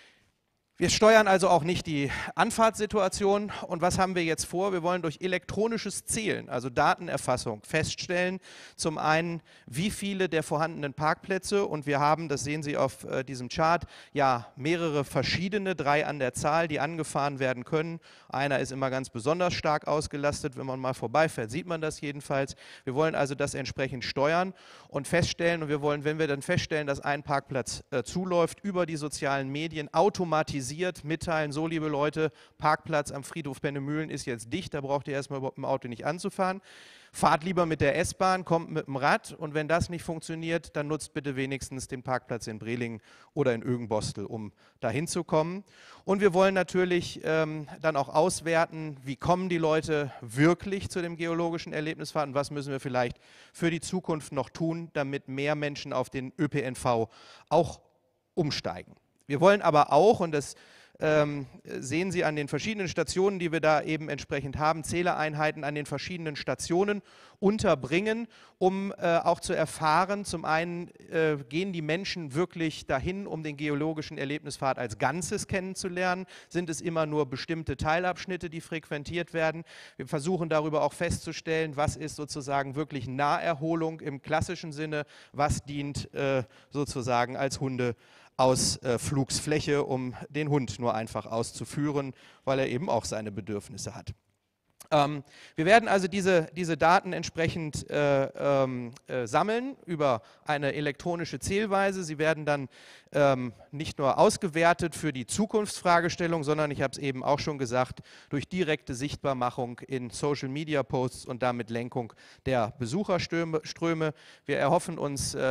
Wir steuern also auch nicht die Anfahrtssituation. Und was haben wir jetzt vor? Wir wollen durch elektronisches Zählen, also Datenerfassung, feststellen, zum einen, wie viele der vorhandenen Parkplätze, und wir haben, das sehen Sie auf äh, diesem Chart, ja mehrere verschiedene, drei an der Zahl, die angefahren werden können. Einer ist immer ganz besonders stark ausgelastet, wenn man mal vorbeifährt, sieht man das jedenfalls. Wir wollen also das entsprechend steuern und feststellen, und wir wollen, wenn wir dann feststellen, dass ein Parkplatz äh, zuläuft, über die sozialen Medien automatisieren, mitteilen, so liebe Leute, Parkplatz am Friedhof Bennemühlen ist jetzt dicht, da braucht ihr erstmal überhaupt mit dem Auto nicht anzufahren. Fahrt lieber mit der S-Bahn, kommt mit dem Rad und wenn das nicht funktioniert, dann nutzt bitte wenigstens den Parkplatz in Brelingen oder in Ögenbostel, um da hinzukommen. Und wir wollen natürlich ähm, dann auch auswerten, wie kommen die Leute wirklich zu dem geologischen Erlebnispfad und was müssen wir vielleicht für die Zukunft noch tun, damit mehr Menschen auf den Ö P N V auch umsteigen. Wir wollen aber auch, und das ähm, sehen Sie an den verschiedenen Stationen, die wir da eben entsprechend haben, Zählereinheiten an den verschiedenen Stationen unterbringen, um äh, auch zu erfahren, zum einen äh, gehen die Menschen wirklich dahin, um den geologischen Erlebnispfad als Ganzes kennenzulernen, sind es immer nur bestimmte Teilabschnitte, die frequentiert werden. Wir versuchen darüber auch festzustellen, was ist sozusagen wirklich Naherholung im klassischen Sinne, was dient äh, sozusagen als Hunde Ausflugsfläche, um den Hund nur einfach auszuführen, weil er eben auch seine Bedürfnisse hat. Ähm, wir werden also diese, diese Daten entsprechend äh, ähm, äh, sammeln über eine elektronische Zählweise. Sie werden dann ähm, nicht nur ausgewertet für die Zukunftsfragestellung, sondern, ich habe es eben auch schon gesagt, durch direkte Sichtbarmachung in Social-Media-Posts und damit Lenkung der Besucherströme. Wir erhoffen uns äh,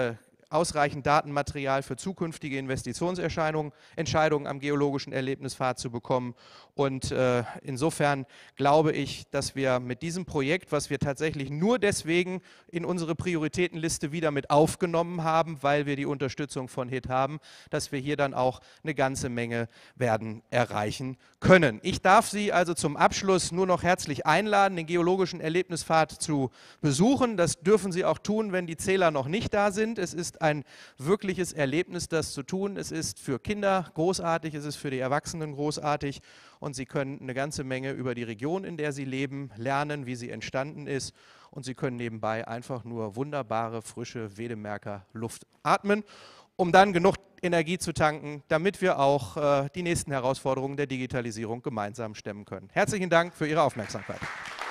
ausreichend Datenmaterial für zukünftige Investitionsentscheidungen Entscheidungen am geologischen Erlebnispfad zu bekommen. Und äh, insofern glaube ich, dass wir mit diesem Projekt, was wir tatsächlich nur deswegen in unsere Prioritätenliste wieder mit aufgenommen haben, weil wir die Unterstützung von H I T haben, dass wir hier dann auch eine ganze Menge werden erreichen können. Ich darf Sie also zum Abschluss nur noch herzlich einladen, den geologischen Erlebnispfad zu besuchen. Das dürfen Sie auch tun, wenn die Zähler noch nicht da sind. Es ist ein wirkliches Erlebnis, das zu tun. Es ist für Kinder großartig, es ist für die Erwachsenen großartig und Sie können eine ganze Menge über die Region, in der Sie leben, lernen, wie sie entstanden ist und Sie können nebenbei einfach nur wunderbare, frische Wedemerker Luft atmen, um dann genug Energie zu tanken, damit wir auch äh, die nächsten Herausforderungen der Digitalisierung gemeinsam stemmen können. Herzlichen Dank für Ihre Aufmerksamkeit.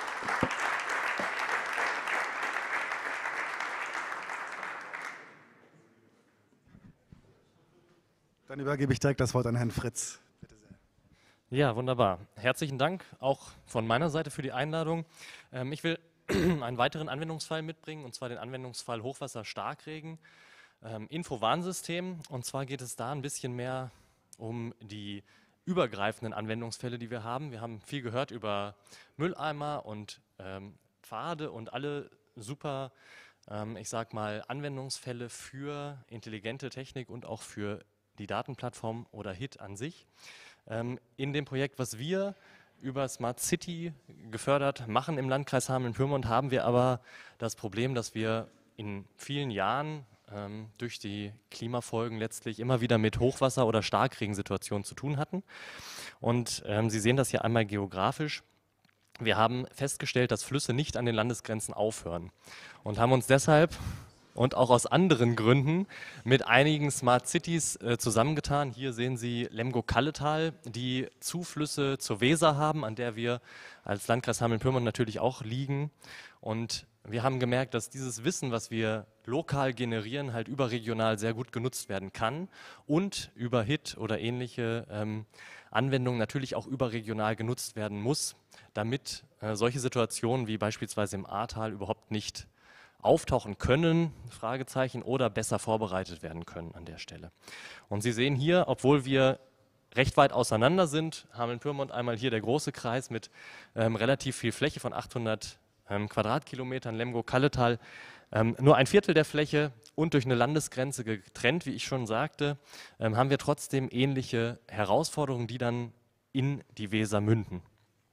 Dann übergebe ich direkt das Wort an Herrn Fritz. Bitte sehr. Ja, wunderbar. Herzlichen Dank auch von meiner Seite für die Einladung. Ähm, ich will einen weiteren Anwendungsfall mitbringen, und zwar den Anwendungsfall Hochwasser-Starkregen. Ähm, Info-Warnsystem, und zwar geht es da ein bisschen mehr um die übergreifenden Anwendungsfälle, die wir haben. Wir haben viel gehört über Mülleimer und ähm, Pfade und alle super, ähm, ich sag mal, Anwendungsfälle für intelligente Technik und auch für die Datenplattform oder H I T an sich. Ähm, in dem Projekt, was wir über Smart City gefördert machen im Landkreis Hameln-Pyrmont, haben wir aber das Problem, dass wir in vielen Jahren ähm, durch die Klimafolgen letztlich immer wieder mit Hochwasser- oder Starkregensituationen zu tun hatten. Und ähm, Sie sehen das hier einmal geografisch. Wir haben festgestellt, dass Flüsse nicht an den Landesgrenzen aufhören und haben uns deshalb und auch aus anderen Gründen mit einigen Smart Cities äh, zusammengetan. Hier sehen Sie Lemgo-Kalletal, die Zuflüsse zur Weser haben, an der wir als Landkreis Hameln-Pyrmont natürlich auch liegen. Und wir haben gemerkt, dass dieses Wissen, was wir lokal generieren, halt überregional sehr gut genutzt werden kann und über H I T oder ähnliche ähm, Anwendungen natürlich auch überregional genutzt werden muss, damit äh, solche Situationen wie beispielsweise im Ahrtal überhaupt nicht auftauchen können, Fragezeichen, oder besser vorbereitet werden können an der Stelle. Und Sie sehen hier, obwohl wir recht weit auseinander sind, Hameln-Pyrmont einmal hier der große Kreis mit ähm, relativ viel Fläche von achthundert ähm, Quadratkilometern, Lemgo-Kalletal ähm, nur ein Viertel der Fläche und durch eine Landesgrenze getrennt, wie ich schon sagte, ähm, haben wir trotzdem ähnliche Herausforderungen, die dann in die Weser münden.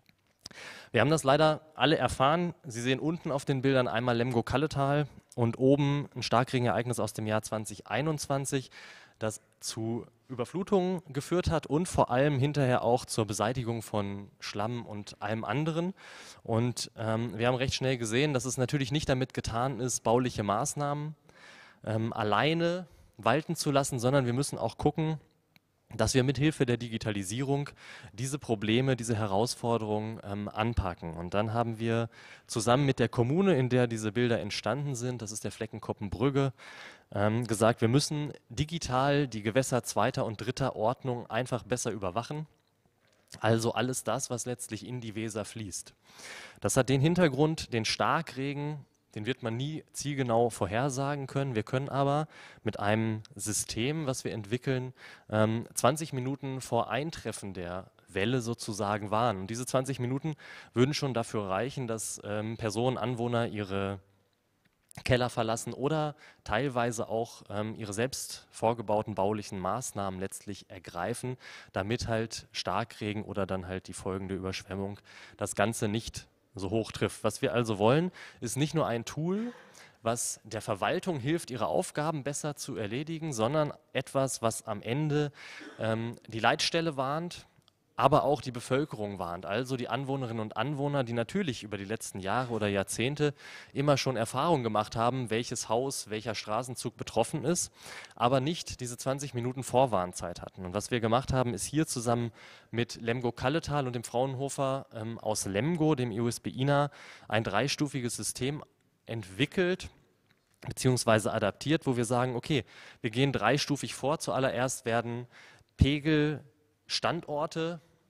Wir haben das leider alle erfahren. Sie sehen unten auf den Bildern einmal Lemgo-Kalletal und oben ein Starkregenereignis aus dem Jahr zweitausendeinundzwanzig, das zu Überflutungen geführt hat und vor allem hinterher auch zur Beseitigung von Schlamm und allem anderen. Und ähm, wir haben recht schnell gesehen, dass es natürlich nicht damit getan ist, bauliche Maßnahmen ähm, alleine walten zu lassen, sondern wir müssen auch gucken, dass wir mithilfe der Digitalisierung diese Probleme, diese Herausforderungen ähm, anpacken. Und dann haben wir zusammen mit der Kommune, in der diese Bilder entstanden sind, das ist der Flecken Koppenbrügge, ähm, gesagt, wir müssen digital die Gewässer zweiter und dritter Ordnung einfach besser überwachen. Also alles das, was letztlich in die Weser fließt. Das hat den Hintergrund, den Starkregen, den wird man nie zielgenau vorhersagen können. Wir können aber mit einem System, was wir entwickeln, ähm, zwanzig Minuten vor Eintreffen der Welle sozusagen warnen. Und diese zwanzig Minuten würden schon dafür reichen, dass ähm, Personen, Anwohner ihre Keller verlassen oder teilweise auch ähm, ihre selbst vorgebauten baulichen Maßnahmen letztlich ergreifen, damit halt Starkregen oder dann halt die folgende Überschwemmung das Ganze nicht so hoch trifft. Was wir also wollen, ist nicht nur ein Tool, was der Verwaltung hilft, ihre Aufgaben besser zu erledigen, sondern etwas, was am Ende ähm, die Leitstelle warnt, aber auch die Bevölkerung warnt, also die Anwohnerinnen und Anwohner, die natürlich über die letzten Jahre oder Jahrzehnte immer schon Erfahrung gemacht haben, welches Haus, welcher Straßenzug betroffen ist, aber nicht diese zwanzig Minuten Vorwarnzeit hatten. Und was wir gemacht haben, ist hier zusammen mit Lemgo-Kalletal und dem Fraunhofer ähm, aus Lemgo, dem I U S B I N A, ein dreistufiges System entwickelt, beziehungsweise adaptiert, wo wir sagen, okay, wir gehen dreistufig vor. Zuallererst werden Pegel, Standorte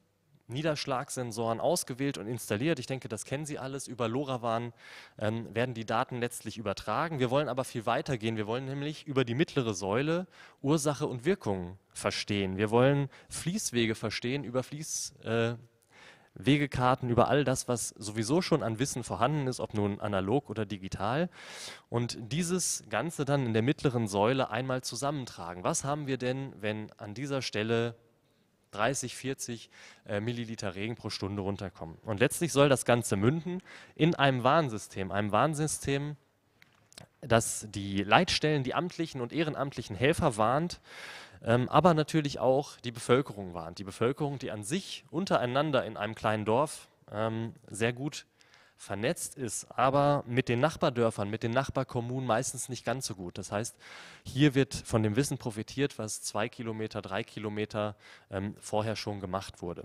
Niederschlagssensoren ausgewählt und installiert. Ich denke, das kennen Sie alles. Über LoRaWAN ähm, werden die Daten letztlich übertragen. Wir wollen aber viel weiter gehen. Wir wollen nämlich über die mittlere Säule Ursache und Wirkung verstehen. Wir wollen Fließwege verstehen über Fließwege. Äh, Wegekarten, über all das, was sowieso schon an Wissen vorhanden ist, ob nun analog oder digital. Und dieses Ganze dann in der mittleren Säule einmal zusammentragen. Was haben wir denn, wenn an dieser Stelle dreißig, vierzig äh, Milliliter Regen pro Stunde runterkommen? Und letztlich soll das Ganze münden in einem Warnsystem. Einem Warnsystem, das die Leitstellen, die amtlichen und ehrenamtlichen Helfer warnt, Ähm, aber natürlich auch die Bevölkerung warnt. Die Bevölkerung, die an sich untereinander in einem kleinen Dorf ähm, sehr gut vernetzt ist, aber mit den Nachbardörfern, mit den Nachbarkommunen meistens nicht ganz so gut. Das heißt, hier wird von dem Wissen profitiert, was zwei Kilometer, drei Kilometer ähm, vorher schon gemacht wurde.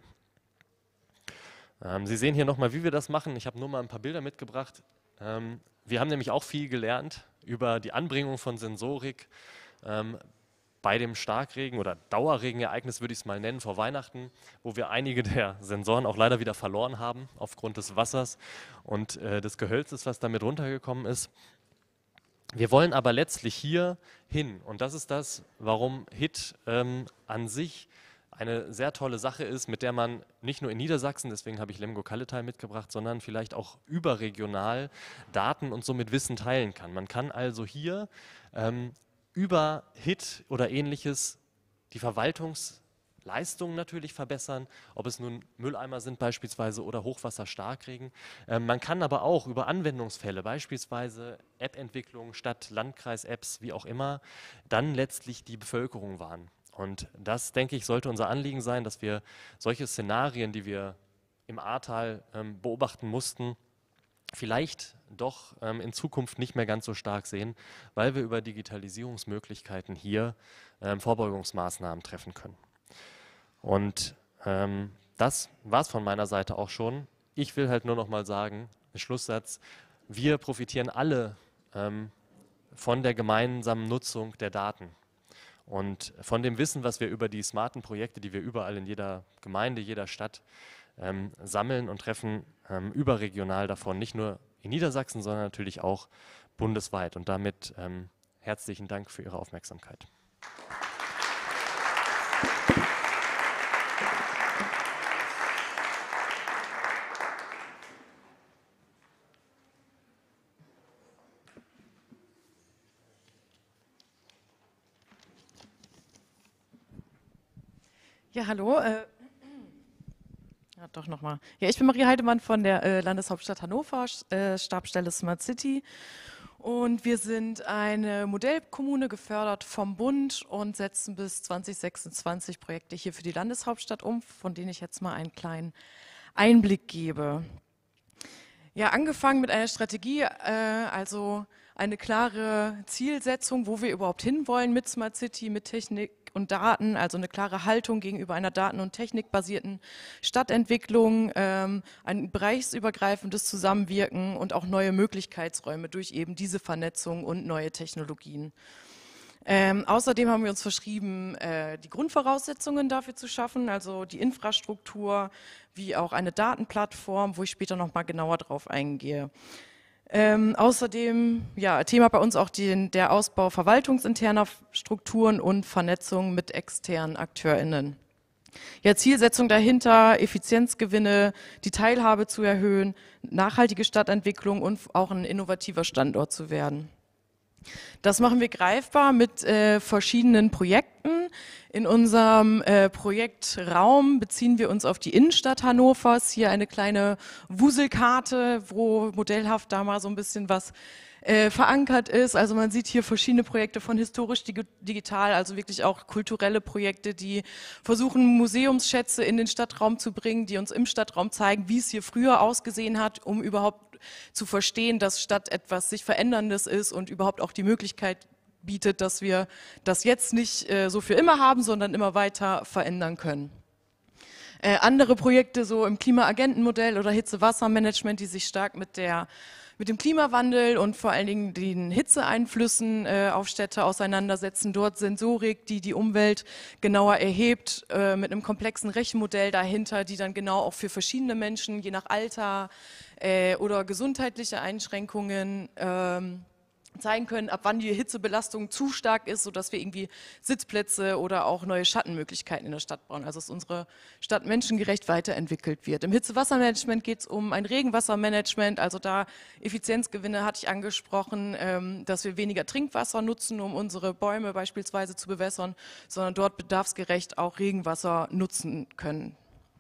Ähm, Sie sehen hier nochmal, wie wir das machen. Ich habe nur mal ein paar Bilder mitgebracht. Ähm, wir haben nämlich auch viel gelernt über die Anbringung von Sensorik ähm, bei dem Starkregen oder Dauerregenereignis, würde ich es mal nennen, vor Weihnachten, wo wir einige der Sensoren auch leider wieder verloren haben aufgrund des Wassers und äh, des Gehölzes, was damit runtergekommen ist. Wir wollen aber letztlich hier hin und das ist das, warum H I T ähm, an sich eine sehr tolle Sache ist, mit der man nicht nur in Niedersachsen, deswegen habe ich Lemgo-Kalletal mitgebracht, sondern vielleicht auch überregional Daten und somit Wissen teilen kann. Man kann also hier ähm, über H I T oder ähnliches die Verwaltungsleistungen natürlich verbessern, ob es nun Mülleimer sind beispielsweise oder Hochwasser-Starkregen. Ähm, man kann aber auch über Anwendungsfälle, beispielsweise App-Entwicklung, Stadt-, Landkreis-Apps, wie auch immer, dann letztlich die Bevölkerung warnen. Und das, denke ich, sollte unser Anliegen sein, dass wir solche Szenarien, die wir im Ahrtal ähm, beobachten mussten, vielleicht doch ähm, in Zukunft nicht mehr ganz so stark sehen, weil wir über Digitalisierungsmöglichkeiten hier ähm, Vorbeugungsmaßnahmen treffen können. Und ähm, das war es von meiner Seite auch schon. Ich will halt nur noch mal sagen, ein Schlusssatz, wir profitieren alle ähm, von der gemeinsamen Nutzung der Daten und von dem Wissen, was wir über die smarten Projekte, die wir überall in jeder Gemeinde, jeder Stadt ähm, sammeln und treffen, ähm, überregional davon, nicht nur in Niedersachsen, sondern natürlich auch bundesweit. Und damit ähm, herzlichen Dank für Ihre Aufmerksamkeit. Ja, hallo. Äh Ja, doch nochmal. Ja, ich bin Maria Heidemann von der äh, Landeshauptstadt Hannover, äh, Stabsstelle Smart City. Und wir sind eine Modellkommune, gefördert vom Bund und setzen bis zwanzig sechsundzwanzig Projekte hier für die Landeshauptstadt um, von denen ich jetzt mal einen kleinen Einblick gebe. Ja, angefangen mit einer Strategie, äh, also eine klare Zielsetzung, wo wir überhaupt hinwollen mit Smart City, mit Technik und Daten, also eine klare Haltung gegenüber einer daten- und technikbasierten Stadtentwicklung, ähm, ein bereichsübergreifendes Zusammenwirken und auch neue Möglichkeitsräume durch eben diese Vernetzung und neue Technologien. Ähm, außerdem haben wir uns verschrieben, äh, die Grundvoraussetzungen dafür zu schaffen, also die Infrastruktur, wie auch eine Datenplattform, wo ich später noch mal genauer drauf eingehe. Ähm, außerdem, ja, Thema bei uns auch den, der Ausbau verwaltungsinterner Strukturen und Vernetzung mit externen AkteurInnen. Ja, Zielsetzung dahinter, Effizienzgewinne, die Teilhabe zu erhöhen, nachhaltige Stadtentwicklung und auch ein innovativer Standort zu werden. Das machen wir greifbar mit äh, verschiedenen Projekten. In unserem äh, Projektraum beziehen wir uns auf die Innenstadt Hannovers. Hier eine kleine Wuselkarte, wo modellhaft da mal so ein bisschen was äh, verankert ist. Also man sieht hier verschiedene Projekte von historisch digital, also wirklich auch kulturelle Projekte, die versuchen, Museumsschätze in den Stadtraum zu bringen, die uns im Stadtraum zeigen, wie es hier früher ausgesehen hat, um überhaupt zu verstehen, dass Stadt etwas sich Veränderndes ist und überhaupt auch die Möglichkeit bietet, dass wir das jetzt nicht äh, so für immer haben, sondern immer weiter verändern können. Äh, andere Projekte so im Klimaagentenmodell oder Hitze-Wasser-Management, die sich stark mit der mit dem Klimawandel und vor allen Dingen den Hitzeeinflüssen äh, auf Städte auseinandersetzen. Dort Sensorik, die die Umwelt genauer erhebt, äh, mit einem komplexen Rechenmodell dahinter, die dann genau auch für verschiedene Menschen, je nach Alter äh, oder gesundheitliche Einschränkungen, ähm, zeigen können, ab wann die Hitzebelastung zu stark ist, sodass wir irgendwie Sitzplätze oder auch neue Schattenmöglichkeiten in der Stadt bauen. Also dass unsere Stadt menschengerecht weiterentwickelt wird. Im Hitzewassermanagement geht es um ein Regenwassermanagement, also da Effizienzgewinne hatte ich angesprochen, ähm, dass wir weniger Trinkwasser nutzen, um unsere Bäume beispielsweise zu bewässern, sondern dort bedarfsgerecht auch Regenwasser nutzen können.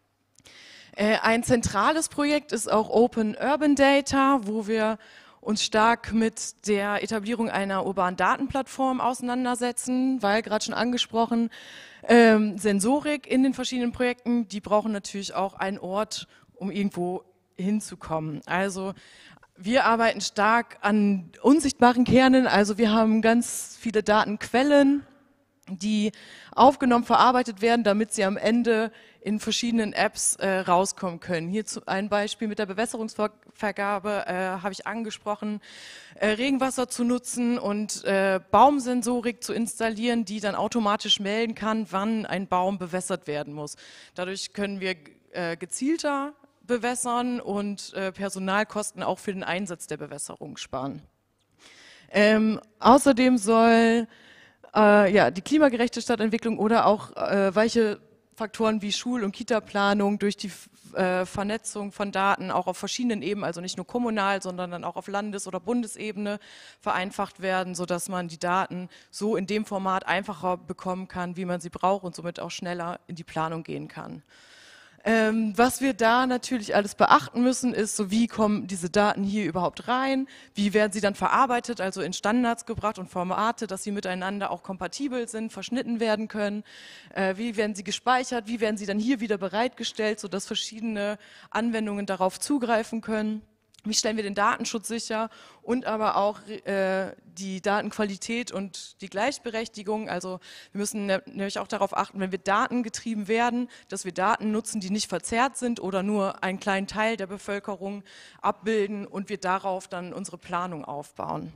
Äh, ein zentrales Projekt ist auch Open Urban Data, wo wir uns stark mit der Etablierung einer urbanen Datenplattform auseinandersetzen, weil gerade schon angesprochen, ähm, Sensorik in den verschiedenen Projekten, die brauchen natürlich auch einen Ort, um irgendwo hinzukommen. Also wir arbeiten stark an unsichtbaren Kernen, also wir haben ganz viele Datenquellen, die aufgenommen, verarbeitet werden, damit sie am Ende in verschiedenen Apps äh, rauskommen können. Hierzu ein Beispiel mit der Bewässerungsvergabe äh, habe ich angesprochen, äh, Regenwasser zu nutzen und äh, Baumsensorik zu installieren, die dann automatisch melden kann, wann ein Baum bewässert werden muss. Dadurch können wir äh, gezielter bewässern und äh, Personalkosten auch für den Einsatz der Bewässerung sparen. Ähm, außerdem soll Äh, ja, die klimagerechte Stadtentwicklung oder auch äh, weiche Faktoren wie Schul- und Kita-Planung durch die äh, Vernetzung von Daten auch auf verschiedenen Ebenen, also nicht nur kommunal, sondern dann auch auf Landes- oder Bundesebene vereinfacht werden, sodass man die Daten so in dem Format einfacher bekommen kann, wie man sie braucht und somit auch schneller in die Planung gehen kann. Ähm, was wir da natürlich alles beachten müssen, ist, so wie kommen diese Daten hier überhaupt rein, wie werden sie dann verarbeitet, also in Standards gebracht und Formate, dass sie miteinander auch kompatibel sind, verschnitten werden können, äh, wie werden sie gespeichert, wie werden sie dann hier wieder bereitgestellt, sodass verschiedene Anwendungen darauf zugreifen können. Wie stellen wir den Datenschutz sicher und aber auch äh, die Datenqualität und die Gleichberechtigung. Also wir müssen nämlich auch darauf achten, wenn wir datengetrieben werden, dass wir Daten nutzen, die nicht verzerrt sind oder nur einen kleinen Teil der Bevölkerung abbilden und wir darauf dann unsere Planung aufbauen.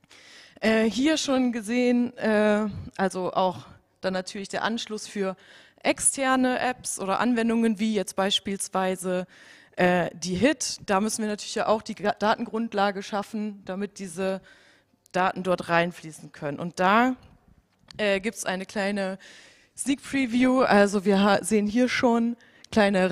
Äh, hier schon gesehen, äh, also auch dann natürlich der Anschluss für externe Apps oder Anwendungen, wie jetzt beispielsweise die H I T, da müssen wir natürlich ja auch die Datengrundlage schaffen, damit diese Daten dort reinfließen können. Und da äh, gibt es eine kleine Sneak Preview, also wir sehen hier schon kleine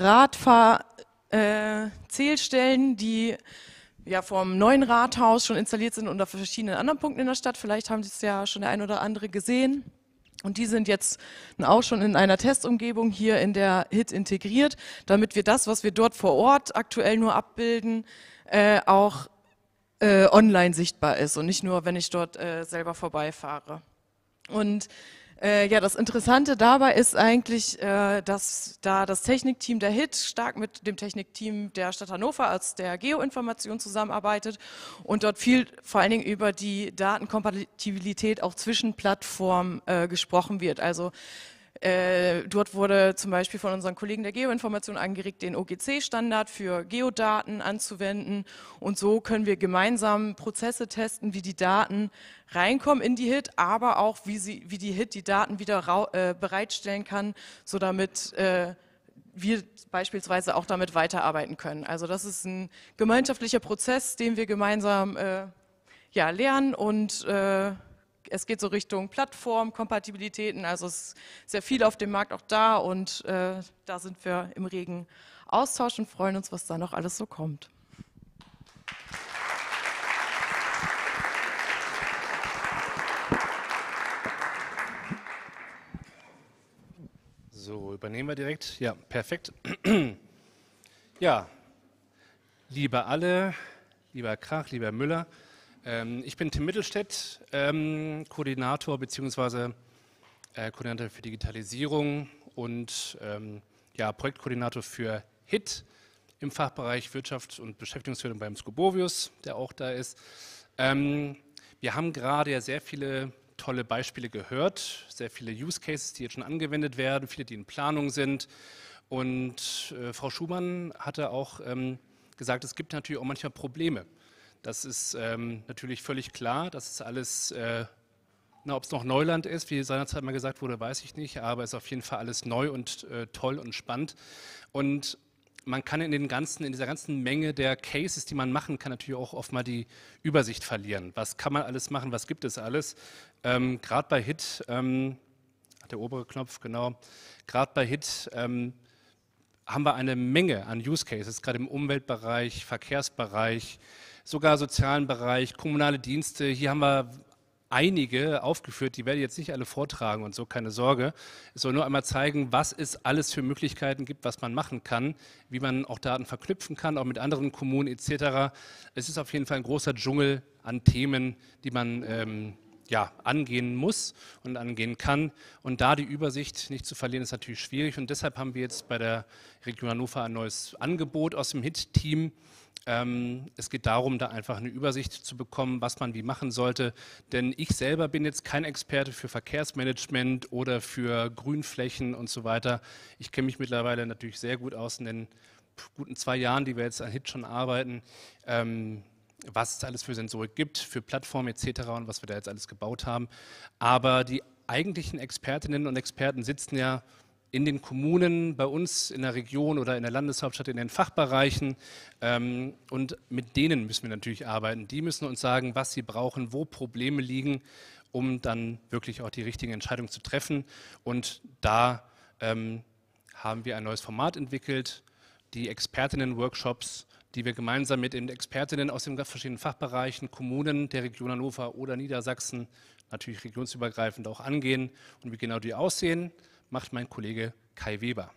Radfahr-Zählstellen, äh, die ja vom neuen Rathaus schon installiert sind und auf verschiedenen anderen Punkten in der Stadt. Vielleicht haben Sie es ja schon der ein oder andere gesehen. Und die sind jetzt auch schon in einer Testumgebung hier in der H I T integriert, damit wir das, was wir dort vor Ort aktuell nur abbilden, äh, auch äh, online sichtbar ist und nicht nur, wenn ich dort äh, selber vorbeifahre. Und äh, ja, das Interessante dabei ist eigentlich, äh, dass da das Technikteam der H I T stark mit dem Technikteam der Stadt Hannover als der Geoinformation zusammenarbeitet und dort viel vor allen Dingen über die Datenkompatibilität auch zwischen Plattformen äh, gesprochen wird. Also Äh, dort wurde zum Beispiel von unseren Kollegen der Geoinformation angeregt, den O G C-Standard für Geodaten anzuwenden und so können wir gemeinsam Prozesse testen, wie die Daten reinkommen in die H I T, aber auch wie, sie, wie die H I T die Daten wieder äh, bereitstellen kann, so damit äh, wir beispielsweise auch damit weiterarbeiten können. Also das ist ein gemeinschaftlicher Prozess, den wir gemeinsam äh, ja, lernen und äh, es geht so Richtung Plattform, Kompatibilitäten, also es ist sehr viel auf dem Markt auch da und äh, da sind wir im regen Austausch und freuen uns, was da noch alles so kommt. So, übernehmen wir direkt. Ja, perfekt. Ja, liebe alle, lieber Krach, lieber Müller, ich bin Tim Mittelstädt, ähm, Koordinator bzw. Äh, Koordinator für Digitalisierung und ähm, ja, Projektkoordinator für H I T im Fachbereich Wirtschaft und Beschäftigungsförderung beim Scobovius, der auch da ist. Ähm, wir haben gerade ja sehr viele tolle Beispiele gehört, sehr viele Use Cases, die jetzt schon angewendet werden, viele, die in Planung sind. Und äh, Frau Schumann hatte auch ähm, gesagt, es gibt natürlich auch manchmal Probleme. Das ist ähm, natürlich völlig klar, das ist alles, äh, ob es noch Neuland ist, wie seinerzeit mal gesagt wurde, weiß ich nicht, aber es ist auf jeden Fall alles neu und äh, toll und spannend. Und man kann in, den ganzen, in dieser ganzen Menge der Cases, die man machen kann, natürlich auch oft mal die Übersicht verlieren. Was kann man alles machen, was gibt es alles? Ähm, Gerade bei Hit, ähm, der obere Knopf, genau, gerade bei Hit ähm, haben wir eine Menge an Use Cases, gerade im Umweltbereich, Verkehrsbereich, sogar sozialen Bereich, kommunale Dienste. Hier haben wir einige aufgeführt, die werde ich jetzt nicht alle vortragen und so, keine Sorge. Es soll nur einmal zeigen, was es alles für Möglichkeiten gibt, was man machen kann, wie man auch Daten verknüpfen kann, auch mit anderen Kommunen et cetera. Es ist auf jeden Fall ein großer Dschungel an Themen, die man ähm, ja, angehen muss und angehen kann. Und da die Übersicht nicht zu verlieren, ist natürlich schwierig. Und deshalb haben wir jetzt bei der Region Hannover ein neues Angebot aus dem Hit-Team. Ähm, es geht darum, da einfach eine Übersicht zu bekommen, was man wie machen sollte. Denn ich selber bin jetzt kein Experte für Verkehrsmanagement oder für Grünflächen und so weiter. Ich kenne mich mittlerweile natürlich sehr gut aus in den guten zwei Jahren, die wir jetzt an Hit schon arbeiten. Ähm, was es alles für Sensorik gibt, für Plattformen et cetera und was wir da jetzt alles gebaut haben. Aber die eigentlichen Expertinnen und Experten sitzen ja in den Kommunen, bei uns in der Region oder in der Landeshauptstadt in den Fachbereichen ähm, und mit denen müssen wir natürlich arbeiten. Die müssen uns sagen, was sie brauchen, wo Probleme liegen, um dann wirklich auch die richtigen Entscheidungen zu treffen. Und da ähm, haben wir ein neues Format entwickelt, die Expertinnen-Workshops, die wir gemeinsam mit den Expertinnen aus den verschiedenen Fachbereichen, Kommunen der Region Hannover oder Niedersachsen, natürlich regionsübergreifend auch angehen. Und wie genau die aussehen, macht mein Kollege Kai Weber.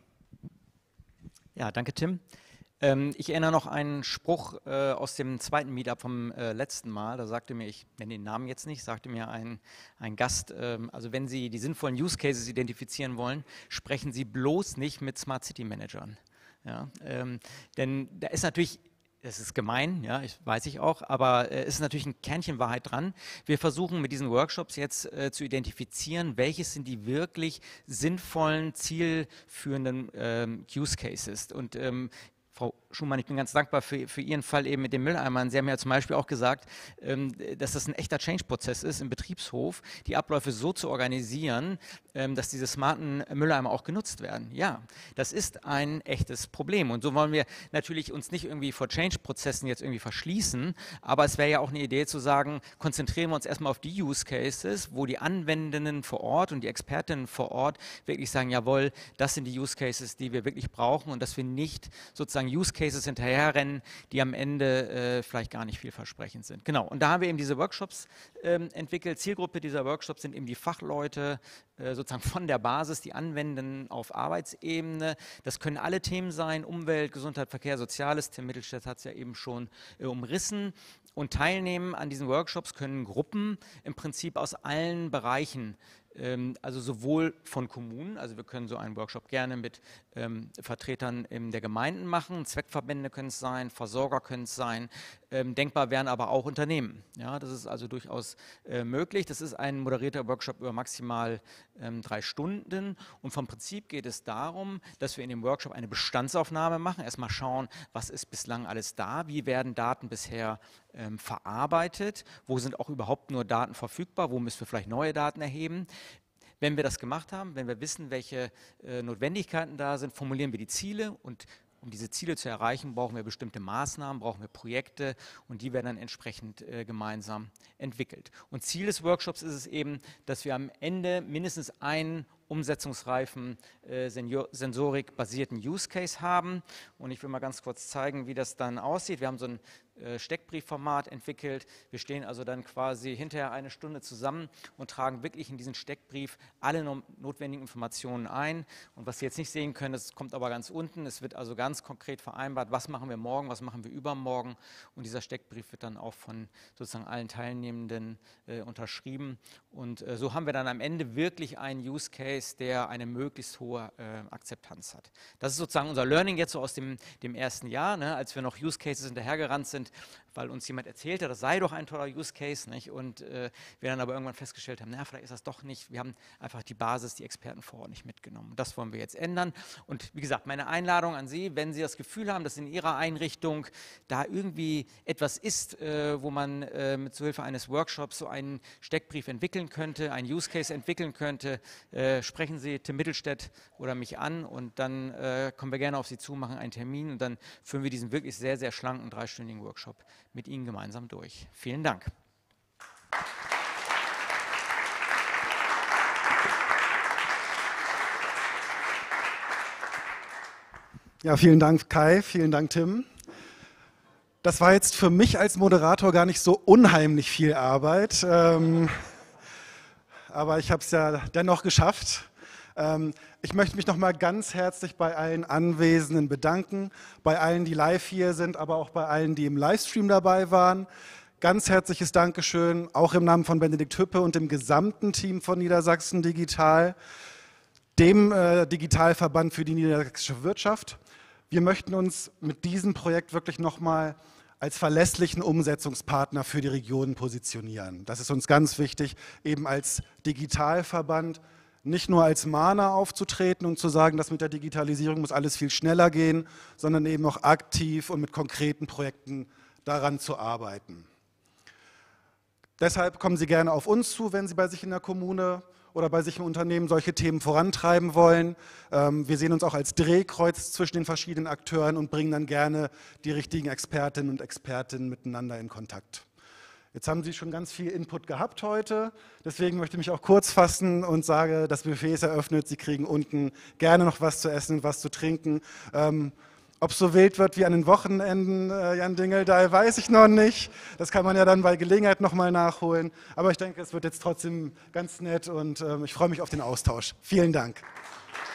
Ja, danke Tim. Ähm, ich erinnere noch einen Spruch äh, aus dem zweiten Meetup vom äh, letzten Mal. Da sagte mir, ich nenne den Namen jetzt nicht, sagte mir ein, ein Gast, ähm, also wenn Sie die sinnvollen Use Cases identifizieren wollen, sprechen Sie bloß nicht mit Smart City Managern. Ja, ähm, denn da ist natürlich, das ist gemein, ja, ich, weiß ich auch, aber es äh, ist natürlich ein Kernchen Wahrheit dran. Wir versuchen mit diesen Workshops jetzt äh, zu identifizieren, welches sind die wirklich sinnvollen, zielführenden ähm, Use Cases. Und ähm, Frau Schumann, ich bin ganz dankbar für, für Ihren Fall eben mit den Mülleimern. Sie haben ja zum Beispiel auch gesagt, ähm, dass das ein echter Change-Prozess ist im Betriebshof, die Abläufe so zu organisieren, ähm, dass diese smarten Mülleimer auch genutzt werden. Ja, das ist ein echtes Problem und so wollen wir natürlich uns nicht irgendwie vor Change-Prozessen jetzt irgendwie verschließen, aber es wäre ja auch eine Idee zu sagen, konzentrieren wir uns erstmal auf die Use Cases, wo die Anwendenden vor Ort und die Expertinnen vor Ort wirklich sagen, jawohl, das sind die Use Cases, die wir wirklich brauchen und dass wir nicht sozusagen Use Cases hinterherrennen, die am Ende äh, vielleicht gar nicht vielversprechend sind. Genau, und da haben wir eben diese Workshops ähm, entwickelt. Zielgruppe dieser Workshops sind eben die Fachleute, äh, sozusagen von der Basis, die Anwenden auf Arbeitsebene. Das können alle Themen sein, Umwelt, Gesundheit, Verkehr, Soziales. Tim Mittelstädt hat es ja eben schon äh, umrissen. Und teilnehmen an diesen Workshops können Gruppen im Prinzip aus allen Bereichen, also sowohl von Kommunen, also wir können so einen Workshop gerne mit ähm, Vertretern ähm, der Gemeinden machen, Zweckverbände können es sein, Versorger können es sein, ähm, denkbar wären aber auch Unternehmen. Ja, das ist also durchaus äh, möglich. Das ist ein moderierter Workshop über maximal ähm, drei Stunden und vom Prinzip geht es darum, dass wir in dem Workshop eine Bestandsaufnahme machen, erstmal schauen, was ist bislang alles da, wie werden Daten bisher ähm, verarbeitet, wo sind auch überhaupt nur Daten verfügbar, wo müssen wir vielleicht neue Daten erheben. Wenn wir das gemacht haben, wenn wir wissen, welche äh, Notwendigkeiten da sind, formulieren wir die Ziele und um diese Ziele zu erreichen, brauchen wir bestimmte Maßnahmen, brauchen wir Projekte und die werden dann entsprechend äh, gemeinsam entwickelt. Und Ziel des Workshops ist es eben, dass wir am Ende mindestens einen umsetzungsreifen, äh, sensorikbasierten Use Case haben. Und ich will mal ganz kurz zeigen, wie das dann aussieht. Wir haben so ein äh, Steckbriefformat entwickelt. Wir stehen also dann quasi hinterher eine Stunde zusammen und tragen wirklich in diesen Steckbrief alle no notwendigen Informationen ein. Und was Sie jetzt nicht sehen können, das kommt aber ganz unten. Es wird also ganz konkret vereinbart, was machen wir morgen, was machen wir übermorgen. Und dieser Steckbrief wird dann auch von sozusagen allen Teilnehmenden äh, unterschrieben. Und äh, so haben wir dann am Ende wirklich einen Use Case, der eine möglichst hohe äh, Akzeptanz hat. Das ist sozusagen unser Learning jetzt so aus dem, dem ersten Jahr, ne, als wir noch Use Cases hinterhergerannt sind, weil uns jemand erzählt hat, das sei doch ein toller Use Case, nicht? Und äh, wir dann aber irgendwann festgestellt haben, na, vielleicht ist das doch nicht. Wir haben einfach die Basis, die Experten vor Ort nicht mitgenommen. Das wollen wir jetzt ändern. Und wie gesagt, meine Einladung an Sie, wenn Sie das Gefühl haben, dass in Ihrer Einrichtung da irgendwie etwas ist, äh, wo man äh, mit Zuhilfe eines Workshops so einen Steckbrief entwickeln könnte, einen Use Case entwickeln könnte, äh, sprechen Sie Tim Mittelstädt oder mich an und dann äh, kommen wir gerne auf Sie zu, machen einen Termin und dann führen wir diesen wirklich sehr, sehr schlanken dreistündigen Workshop mit Ihnen gemeinsam durch. Vielen Dank. Ja, vielen Dank Kai, vielen Dank Tim. Das war jetzt für mich als Moderator gar nicht so unheimlich viel Arbeit, ähm, aber ich habe es ja dennoch geschafft. Ähm, ich möchte mich nochmal ganz herzlich bei allen Anwesenden bedanken, bei allen, die live hier sind, aber auch bei allen, die im Livestream dabei waren. Ganz herzliches Dankeschön, auch im Namen von Benedikt Hüppe und dem gesamten Team von Niedersachsen Digital, dem äh, Digitalverband für die niedersächsische Wirtschaft. Wir möchten uns mit diesem Projekt wirklich nochmal als verlässlichen Umsetzungspartner für die Region positionieren. Das ist uns ganz wichtig, eben als Digitalverband nicht nur als Mahner aufzutreten und zu sagen, dass mit der Digitalisierung muss alles viel schneller gehen, sondern eben auch aktiv und mit konkreten Projekten daran zu arbeiten. Deshalb kommen Sie gerne auf uns zu, wenn Sie bei sich in der Kommune oder bei sich im Unternehmen solche Themen vorantreiben wollen. Wir sehen uns auch als Drehkreuz zwischen den verschiedenen Akteuren und bringen dann gerne die richtigen Expertinnen und Experten miteinander in Kontakt. Jetzt haben Sie schon ganz viel Input gehabt heute, deswegen möchte ich mich auch kurz fassen und sage, das Buffet ist eröffnet, Sie kriegen unten gerne noch was zu essen, was zu trinken. Ähm, Ob es so wild wird wie an den Wochenenden, äh, Jan Dingeldahl, weiß ich noch nicht. Das kann man ja dann bei Gelegenheit nochmal nachholen. Aber ich denke, es wird jetzt trotzdem ganz nett und äh, ich freue mich auf den Austausch. Vielen Dank.